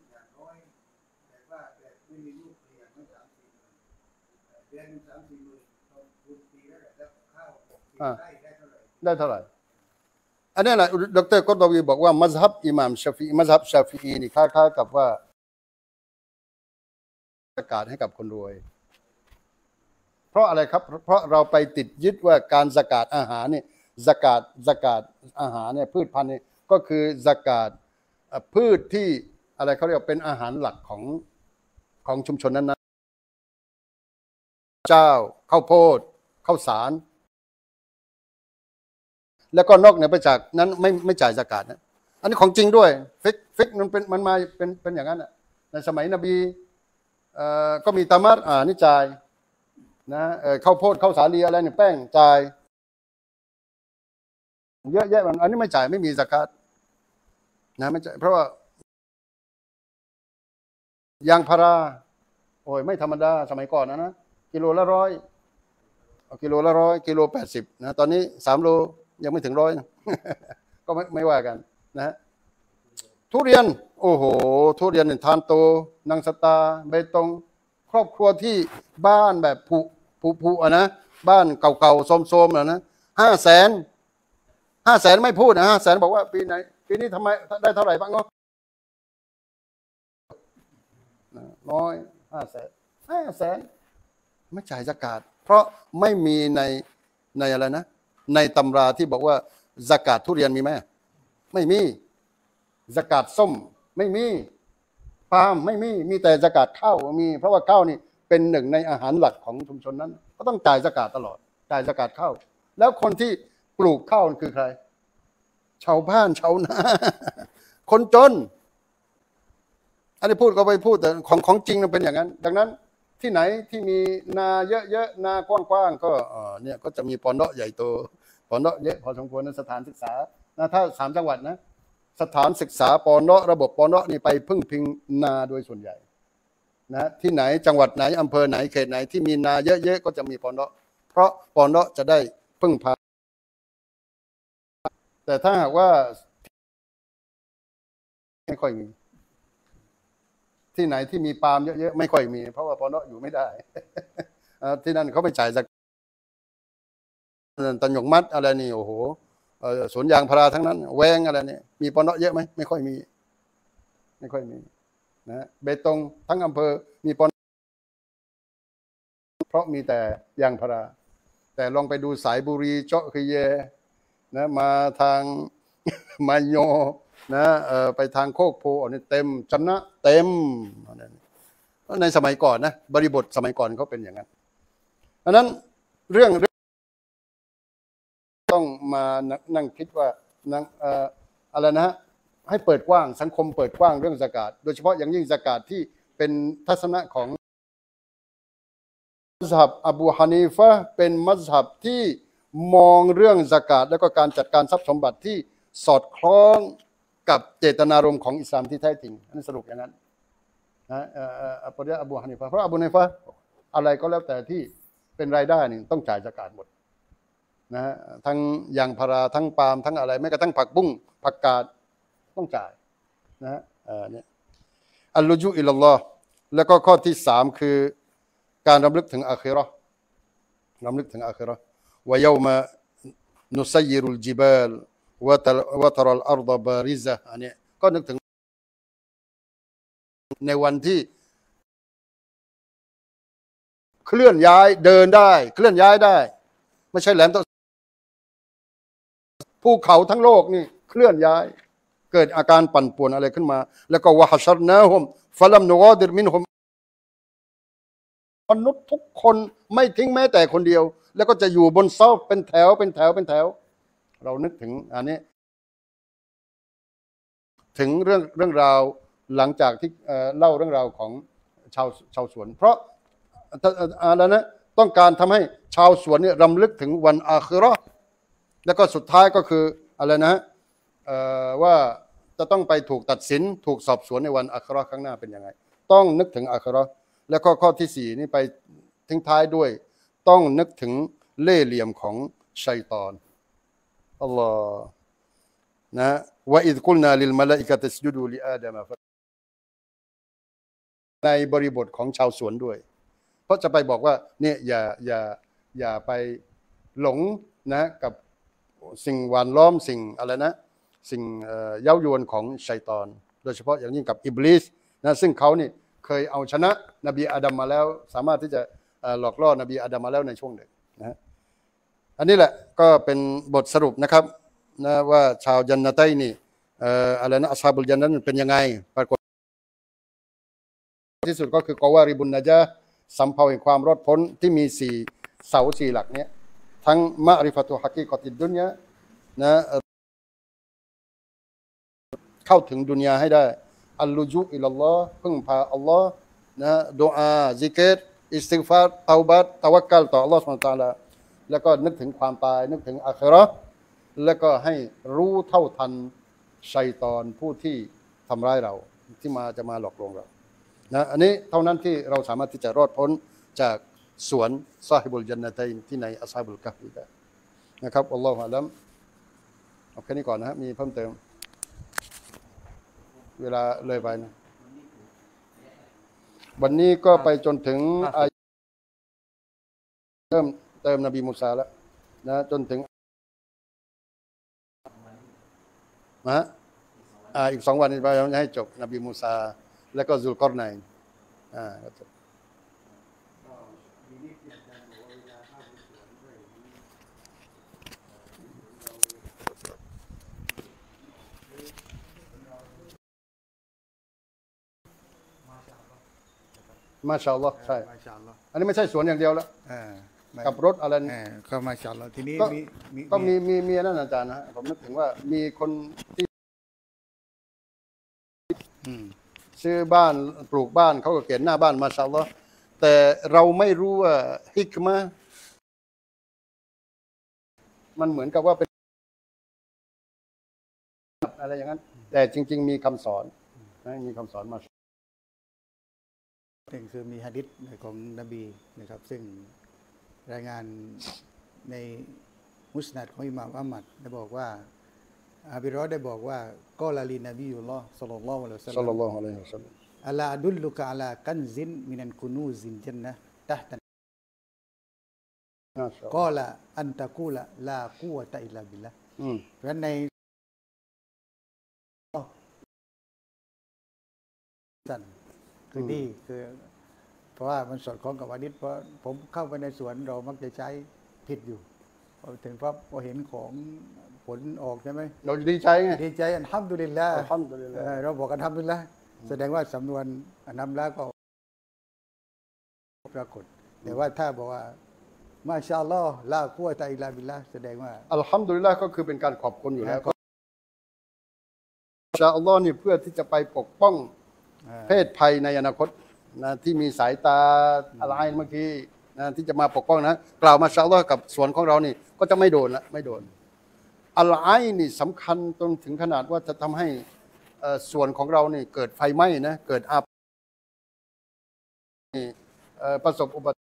ได้เท่าไหร่อันนี้แหละดร.กอตดาวีบอกว่ามัซฮับอิหม่ามชาฟีมัซฮับชาฟีอีนี่คล้ายๆกับว่าประกาศให้กับคนรวยเพราะอะไรครับเพราะเราไปติดยึดว่าการซะกาตอาหารนี่ซะกาตซะกาตอาหารเนี่ยพืชพันธุ์นี่ก็คือซะกาตพืชที่อะไรเขาเรียกเป็นอาหารหลักของของชุมชนนั้นๆเจ้าข้าวโพดข้าวสารแล้วก็นอกเหนือไปจากนั้นไม่ไม่จ่ายซะกาตนะอันนี้ของจริงด้วยฟิกฟิกมันเป็นมันมาเป็นเป็นอย่างนั้นอ่ะในสมัยนบีเอ่อก็มีตามัดอ่านี่จ่ายนะเอ่อข้าวโพดข้าวสาลีอะไรเนี่ยแป้งจ่ายเยอะแยะมันอันนี้ไม่จ่ายไม่มีซะกาตนะไม่จ่ายเพราะว่ายางพาราโอ้ยไม่ธรรมดาสมัยก่อนนะนะกิโลละร้อยกิโลละร้อยกิโลแปดสิบนะตอนนี้สามโลยังไม่ถึงร้อยนะก็ไม่ไม่ว่ากันนะทุเรียนโอ้โหทุเรียนเนี่ยทานโตนางสตาเบตงครอบครัวที่บ้านแบบผุผุผุอ่ะนะบ้านเก่าๆโสมๆอ่ะนะห้าแสนห้าแสนไม่พูดนะห้าแสนบอกว่าปีไหนปีนี้ทำไมได้เท่าไหร่บ้างเนาะน้อยห้าแสนห้าแสนไม่จ่ายซะกาตเพราะไม่มีในในอะไรนะในตำราที่บอกว่าซะกาตทุเรียนมีไหมไม่มีซะกาตส้มไม่มีปาล์มไม่มีมีแต่ซะกาตข้าวมีเพราะว่าข้าวนี่เป็นหนึ่งในอาหารหลักของชุมชนนั้นก็ต้องจ่ายซะกาตตลอดจ่ายซะกาตข้าวแล้วคนที่ปลูกข้าวคือใครชาวบ้านชาวนาคนจนอันนี้พูดก็ไปพูดแต่ของของจริงมันเป็นอย่างนั้นดังนั้นที่ไหนที่มีนาเยอะๆนากว้างๆก็เนี่ยก็จะมีปอนเนาะใหญ่โตปอนเนาะเยอะพอสมควรในสถานศึกษานะถ้าสามจังหวัดนะสถานศึกษาปอนเนาะระบบปอนเนาะนี่ไปพึ่งพิงนาโดยส่วนใหญ่นะที่ไหนจังหวัดไหนอำเภอไหนเขตไหนที่มีนาเยอะๆก็จะมีปอนเนาะเพราะปอนเนาะจะได้พึ่งพาแต่ถ้าหากว่าไม่ค่อยมีที่ไหนที่มีปาล์มเยอะๆไม่ค่อยมีเพราะว่าปอนเนาะอยู่ไม่ได้ ที่นั่นเขาไม่จ่ายจากตันหยงมัดอะไรนี่โอ้โหสวนยางพาราทั้งนั้นแวงอะไรนี่มีปอนเนาะเยอะไหมไม่ค่อยมีไม่ค่อยมีนะเบตงทั้งอำเภอมีปอนเพราะมีแต่ยางพาราแต่ลองไปดูสายบุรีเจาะคือเยนะมาทางมาโยนะเอ่อไปทางโคกโพอันนี้เต็มจำนะเต็มในสมัยก่อนนะบริบทสมัยก่อนเขาเป็นอย่างนั้นอันนั้นเรื่องต้องมานั่งคิดว่านั่งเอ่ออะไรนะฮะให้เปิดกว้างสังคมเปิดกว้างเรื่องซะกาตโดยเฉพาะอย่างยิ่งซะกาตที่เป็นทัศนะของมัซฮับอบูฮานีฟะห์เป็นมัซฮับที่มองเรื่องซะกาตแล้วก็การจัดการทรัพย์สมบัติที่สอดคล้องกับเจตนารมณ์ของอิสลามที่แท้จริงอันนี้สรุปอย่างนั้นนะเอ่ออบูอบูฮานีฟะห์เพราะอบูฮานีฟะห์อะไรก็แล้วแต่ที่เป็นรายได้นี่ต้องจ่ายซะกาตหมดนะฮะทั้งยางพาราทั้งปาล์มทั้งอะไรแม้กระทั่งผักบุ้งผักกาดต้องจ่ายนะฮะเอ่อเนี่ยอัลลุจูอิลลัลลอฮ์แล้วก็ข้อที่สามคือการรำลึกถึงอาคิเราะห์รำลึกถึงอาคิเราะห์วะยอมะนุซัยยิรุลจิบาลวะตะวะตะรัลอัรฎบาริซะอันนี้ก็นึกถึงในวันที่เคลื่อนย้ายเดินได้เคลื่อนย้ายได้ไม่ใช่แหลมตะภูเขาทั้งโลกนี่เคลื่อนย้ายเกิดอาการปั่นป่วนอะไรขึ้นมาแล้วก็วะฮัชรนาฮุมฟะลัมนุกอดิรมินฮุมมนุษย์ทุกคนไม่ทิ้งแม้แต่คนเดียวแล้วก็จะอยู่บนเสาเป็นแถวเป็นแถวเป็นแถวเรานึกถึงอันนี้ถึงเรื่องเรื่องราวหลังจากที่เอ่อเล่าเรื่องราวของชาวชาวสวนเพราะอะไรนะต้องการทำให้ชาวสวนเนี่ยรำลึกถึงวันอาคิเราะห์แล้วก็สุดท้ายก็คืออะไรนะเอ่อว่าจะต้องไปถูกตัดสินถูกสอบสวนในวันอาคิเราะห์ข้างหน้าเป็นยังไงต้องนึกถึงอาคิเราะห์แล้วก็ข้อที่สี่นี่ไปทิ้งท้ายด้วยต้องนึกถึงเล่ห์เหลี่ยมของชัยฏอนอัลลอฮ์นะวะอิซกุลนาลิลมะลาอิกะตุสจุดูลิอาดัมในบริบทของชาวสวนด้วยเพราะจะไปบอกว่าเนี่ยอย่าอย่าอย่าไปหลงนะกับสิ่งหวานล้อมสิ่งอะไรนะสิ่งเย้ายวนของชัยฏอนโดยเฉพาะอย่างยิ่งกับอิบลิสนะซึ่งเขานี่เคยเอาชนะนบีอาดัมมาแล้วสามารถที่จะหลอกล่อนบีอาดัมมาแล้วในช่วงหนึ่งนะอันนี้แหละก็เป็นบทสรุปนะครับนะว่าชาวญันนะตัยนี่อะไรนะอัศฮาบุลญันนะห์เป็นยังไงปรากฏที่สุดก็คือกอวาริบุนนะญะห์สำเภาแห่งความรอดพ้นที่มีสี่เสาสี่หลักเนี้ยทั้งมะริฟะตุฮะกีกอติดดุนยะนะเข้าถึงดุนยาให้ได้อัลลุจุอิลลัลลอฮ์พึ่งพาอัลลอฮ์นะดุอาซิกรอิสติฆฟารเตาบัตตะวักกัลต่ออัลลอฮ์ซุบฮานะฮูวะตะอาลาแล้วก็นึกถึงความตายนึกถึงอาคิเราะห์แล้วก็ให้รู้เท่าทันชัยฏอนผู้ที่ทำร้ายเราที่มาจะมาหลอกลวงเรานะอันนี้เท่านั้นที่เราสามารถที่จะรอดพ้นจากสวนซาฮิบุลญันนะตัยน์ที่ในอัศฮาบุลกะฮฟีได้นะครับอัลลอฮุอะลัมเอาแค่นี้ก่อนนะฮะมีเพิ่มเติมเวลาเลยไปนะวันนี้ก็ไปจนถึงเริ่มเติมนบีมูซาแล้วนะจนถึงนะอ่าอีกสองวันนี้ไปจะให้จบนบีมูซาแล้วก็ซุลกอรนัยน์อ่าก็จบมาชาอัลลอฮ์ใช่อันนี้ไม่ใช่สวนอย่างเดียวแล้วกับรถอะไรก็มาชาอัลลอฮ์ทีนี้ก็มีมีมีนั่นอาจารย์นะผมนึกถึงว่ามีคนที่ซื้อบ้านปลูกบ้านเขาก็เขียนหน้าบ้านมาชาอัลลอฮ์แต่เราไม่รู้ว่าฮิกมะมันเหมือนกับว่าเป็นอะไรอย่างนั้นแต่จริงๆมีคำสอนนะมีคำสอนมาหนึ่งคือมีหะดีษของนบีนะครับซึ่งรายงานในมุสนัดของอิหม่ามอะห์มัดได้บอกว่าอาบิรอได้บอกว่ากอลาลีนบียุลลอฮ์ศ็อลลัลลอฮุอะลัยฮิวะซัลศ็อลลัลัมลลอฮุอะลัยฮิวะซัลลัมอัลาดุลลุกะอะลากันซินมินันกุนูซินญันนะฮ์ตะฮ์ตะมาชาอัลลอฮ์กอละอันตะกูละลากุวะตะอิลลาบิลลาห์อืมเพราะฉะนั้นในสั้นคือนี่คือเพราะว่ามันสอดคล้องกับหะดีษเพราะผมเข้าไปในสวนเรามักจะใช้ผิดอยู่พอถึงปั๊บพอเห็นของผลออกใช่ไหมเราดีใจไงดีใจอัลฮัมดุลิลลาห์อัลฮัมดุลิลลาห์เออเราบอกอัลฮัมดุลิลลาห์แสดงว่าสำนวนอันนัมละก็ปรากฏแต่ว่าถ้าบอกว่ามาชาอัลลอฮ์ลากุวะตะอิลลาบิลลาห์แสดงว่าอัลฮัมดุลิลลาห์ก็คือเป็นการขอบคุณอยู่แล้วก็อินชาอัลลอฮ์นี่เพื่อที่จะไปปกป้องเพศภัยในอนาคตนะที่มีสายตาอะไรเมื่อกี้นะที่จะมาปกป้องนะกล่าวมาชาอัลลอฮ์กับสวนของเรานี่ก็จะไม่โดนละไม่โดนอัลไอนี่สำคัญจนถึงขนาดว่าจะทำให้ส่วนของเรานี่เกิดไฟไหม้นะเกิดอาบประสบอุบัติเหตุ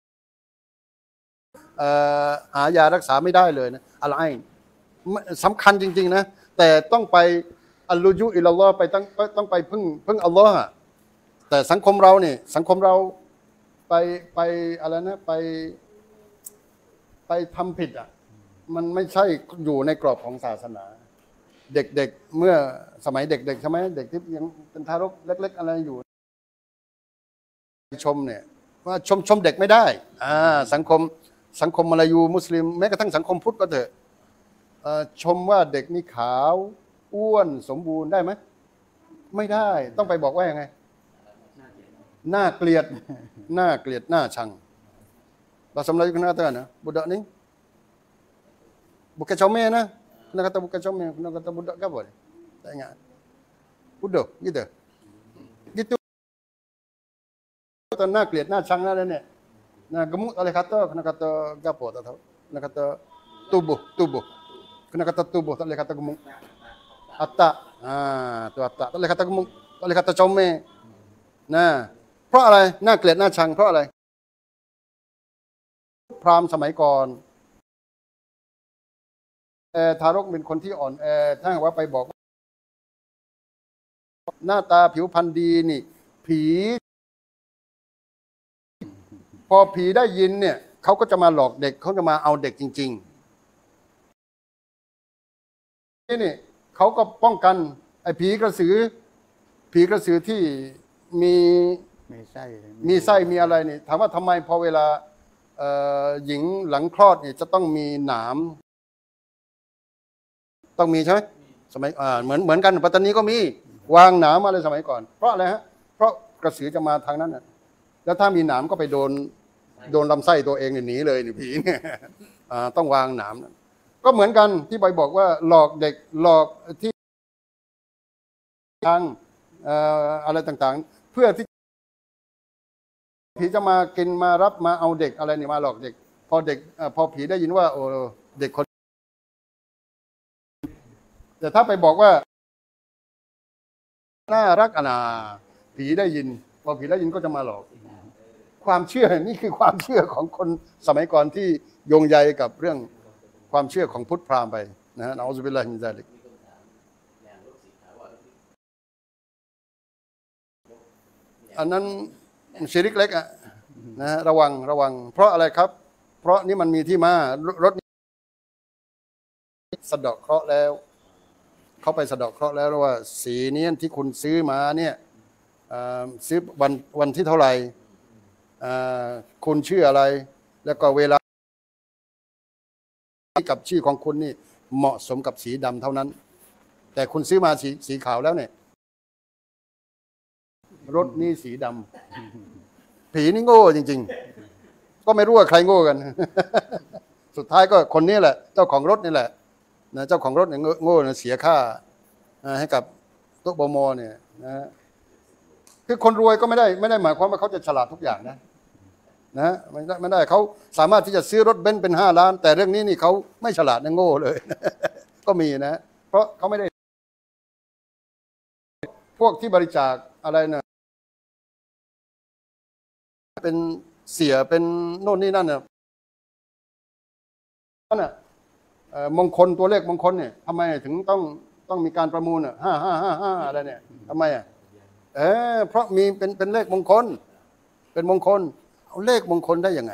หายารักษาไม่ได้เลยนะอัลไอสำคัญจริงๆนะแต่ต้องไปอัลลุยุอิลลอฮ์ไปต้องต้องไปพึ่งพึ่งอัลลอฮ์แต่สังคมเราเนี่ยสังคมเราไปไปอะไรนะไปไปทำผิดอ่ะมันไม่ใช่อยู่ในกรอบของศาสนา เด็กๆ เเมื่อสมัยเด็กๆใช่ไหมเด็กที่ยังเป็นทารกเล็กๆอะไรอยู่ชมเนี่ยว่าชมชมเด็กไม่ได้อ่าสังคมสังคมมลายูมุสลิมแม้กระทั่งสังคมพุทธก็เถอะชมว่าเด็กนี่ขาวอ้วนสมบูรณ์ได้ไหมไม่ได้ต้องไปบอกว่ายังไงน่าเกลียดน่าเกลียดน่าชังbahasa Melayu kena kata kan budak ni bukan comel nah kena kata bukan comel kena kata budak ke apa tak ingat budak gitu gitu kata น่าเกลียดน่าชังนั่นเนี่ยnah gemuk tak boleh kata kena kata gapo tak tahu kena kata tubuh tubuh kena kata tubuh tak boleh kata gemuk atak ah tu atak tak boleh kata gemuk tak boleh kata comel nah เพราะอะไรน่าเกลียดน่าชังเพราะอะไรพราหมณ์สมัยก่อนแอทารกเป็นคนที่อ่อนแอถ้าหากว่าไปบอกหน้าตาผิวพรรณดีนี่ผีพอผีได้ยินเนี่ยเขาก็จะมาหลอกเด็กเขาจะมาเอาเด็กจริงๆนี่นี่เขาก็ป้องกันไอ้ผีกระสือผีกระสือที่มีมีไส้มีไส้มีอะไรนี่ถามว่าทำไมพอเวลาหญิงหลังคลอดเนี่ยจะต้องมีหนามต้องมีใช่ไหมสมัยเหมือนเหมือนกันปัตตานีก็มีวางหนามอะไรสมัยก่อนเพราะอะไรฮะเพราะกระสือจะมาทางนั้นนะแล้วถ้ามีหนามก็ไปโดนโดนลำไส้ตัวเองหนีเลยนี่ผีเนี่ยต้องวางหนามก็เหมือนกันที่ใบบอกว่าหลอกเด็กหลอกที่ทางอะไรต่างๆเพื่อที่ผีจะมากินมารับมาเอาเด็กอะไรนี่มาหลอกเด็กพอเด็กพอผีได้ยินว่าโอ้เด็กคนแต่ถ้าไปบอกว่าน่ารักอนาผีได้ยินพอผีได้ยินก็จะมาหลอกความเชื่อนี่คือความเชื่อของคนสมัยก่อนที่โยงใยกับเรื่องความเชื่อของพุทธพราหมณ์ไปนะฮะนะอูซุบิลลาฮิมินซาลิกอันนั้นชิริกเล็กอะนะระวังระวังเพราะอะไรครับเพราะนี่มันมีที่มารถสะเดาะเคราะห์แล้วเขาไปสะเดาะเคราะห์แล้วว่าสีนี้ที่คุณซื้อมาเนี่ยซื้อวันวันที่เท่าไหร่คุณชื่ออะไรแล้วก็เวลากับชื่อของคุณนี่เหมาะสมกับสีดำเท่านั้นแต่คุณซื้อมาสีสีขาวแล้วเนี่ยรถนี่สีดำผีนี่โง่จริงๆก็ไม่รู้ว่าใครโง่กันสุดท้ายก็คนนี้แหละเจ้าของรถนี่แหละนะเจ้าของรถเนี่ยโง่เสียค่าให้กับโต๊ะบมเนี่ยนะคือคนรวยก็ไม่ได้ไม่ได้หมายความว่าเขาจะฉลาดทุกอย่างนะนะไม่ได้ไม่ได้เขาสามารถที่จะซื้อรถเบนซ์เป็นห้าล้านแต่เรื่องนี้นี่เขาไม่ฉลาดนะโง่เลยก็มีนะเพราะเขาไม่ได้พวกที่บริจาคอะไรนะเป็นเสียเป็นโน่นนี่นั่นเนี่ยนั่นน่ะมงคลตัวเลขมงคลเนี่ยทำไมถึงต้องต้องมีการประมูลอ่ะห้าห้าห้าห้าอะไรเนี่ยทำไมอ่ะเออเพราะมีเป็นเป็นเลขมงคลเป็นมงคลเอาเลขมงคลได้ยังไง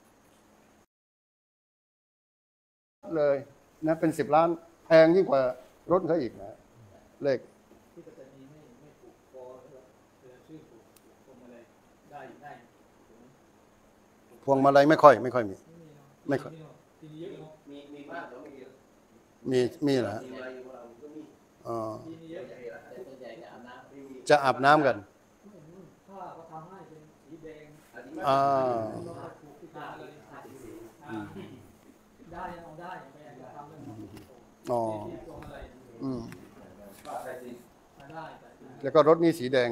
เลยนะเป็นสิบล้านแพงยิ่งกว่ารถเขาอีกนะเลขพวงมาลัยไม่ค่อยไม่ค่อยมีไม่ค่อยมีมีมากหรือไม่เยอะมีมีเหรออ๋อจะอาบน้ำกันอ่าอ๋ออืมแล้วก็รถนี่สีแดง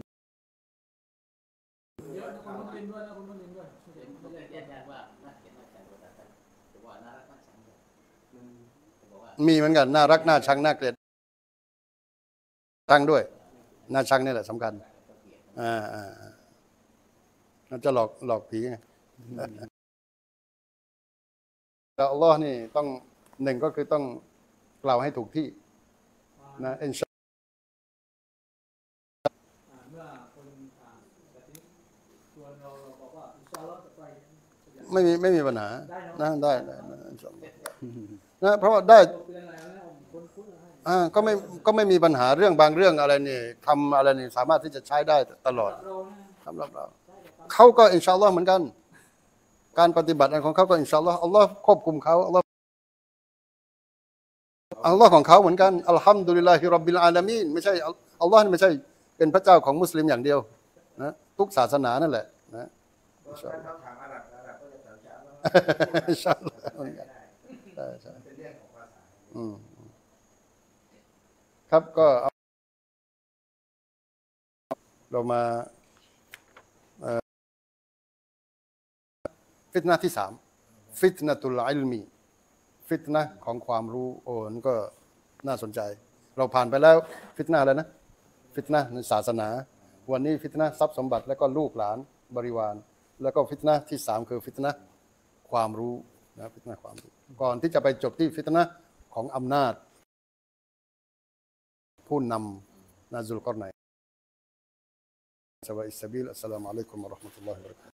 มีเหมือนกันน่ารักน่าชังน่าเกลียดชังด้วยน่าชังนี่แหละสำคัญอ่าอ่าน่าจะหลอกหลอกผีไงแต่อัลลอฮ์นี่ต้องหนึ่งก็คือต้องกล่าวให้ถูกที่นะอินชาไม่มีไม่มีปัญหานะได้ได้นะเพราะว่าได้อ่าก็ไม่ก็ไม่มีปัญหาเรื่องบางเรื่องอะไรนี่ทำอะไรนี่สามารถที่จะใช้ได้ตลอดสำหรับเราเขาก็อินชาอัลลอฮ์เหมือนกันการปฏิบัติของเขาก็อินชาอัลลอฮ์อัลลอฮ์ควบคุมเขาอัลลอฮ์อัลลอฮ์ของเขาเหมือนกันอัลฮัมดุลิลลาฮิร็อบบิลอาลามีนไม่ใช่อัลลอฮ์ไม่ใช่เป็นพระเจ้าของมุสลิมอย่างเดียวนะทุกศาสนานั่นแหละนะอินชาอัลลอฮ์อินชาอัลลอฮ์ใช่ใช่อืมครับก็เรามาฟิตนะที่สามฟิตนะตุลอิลมีฟิตนะของความรู้โอ้นก็น่าสนใจเราผ่านไปแล้วฟิตนะอะไรนะฟิตนะในศาสนาวันนี้ฟิตนะทรัพย์สมบัติแล้วก็ลูกหลานบริวารแล้วก็ฟิตนะที่สามคือฟิตนะความรู้นะฟิตนะความรู้ก่อนที่จะไปจบที่ฟิตนะของอำนาจผู้นำนาซุลกอรนัยสวัสดีอัสสลามุอะลัยกุมวะเราะห์มะตุลลอฮิวะบะเราะกาตุฮ์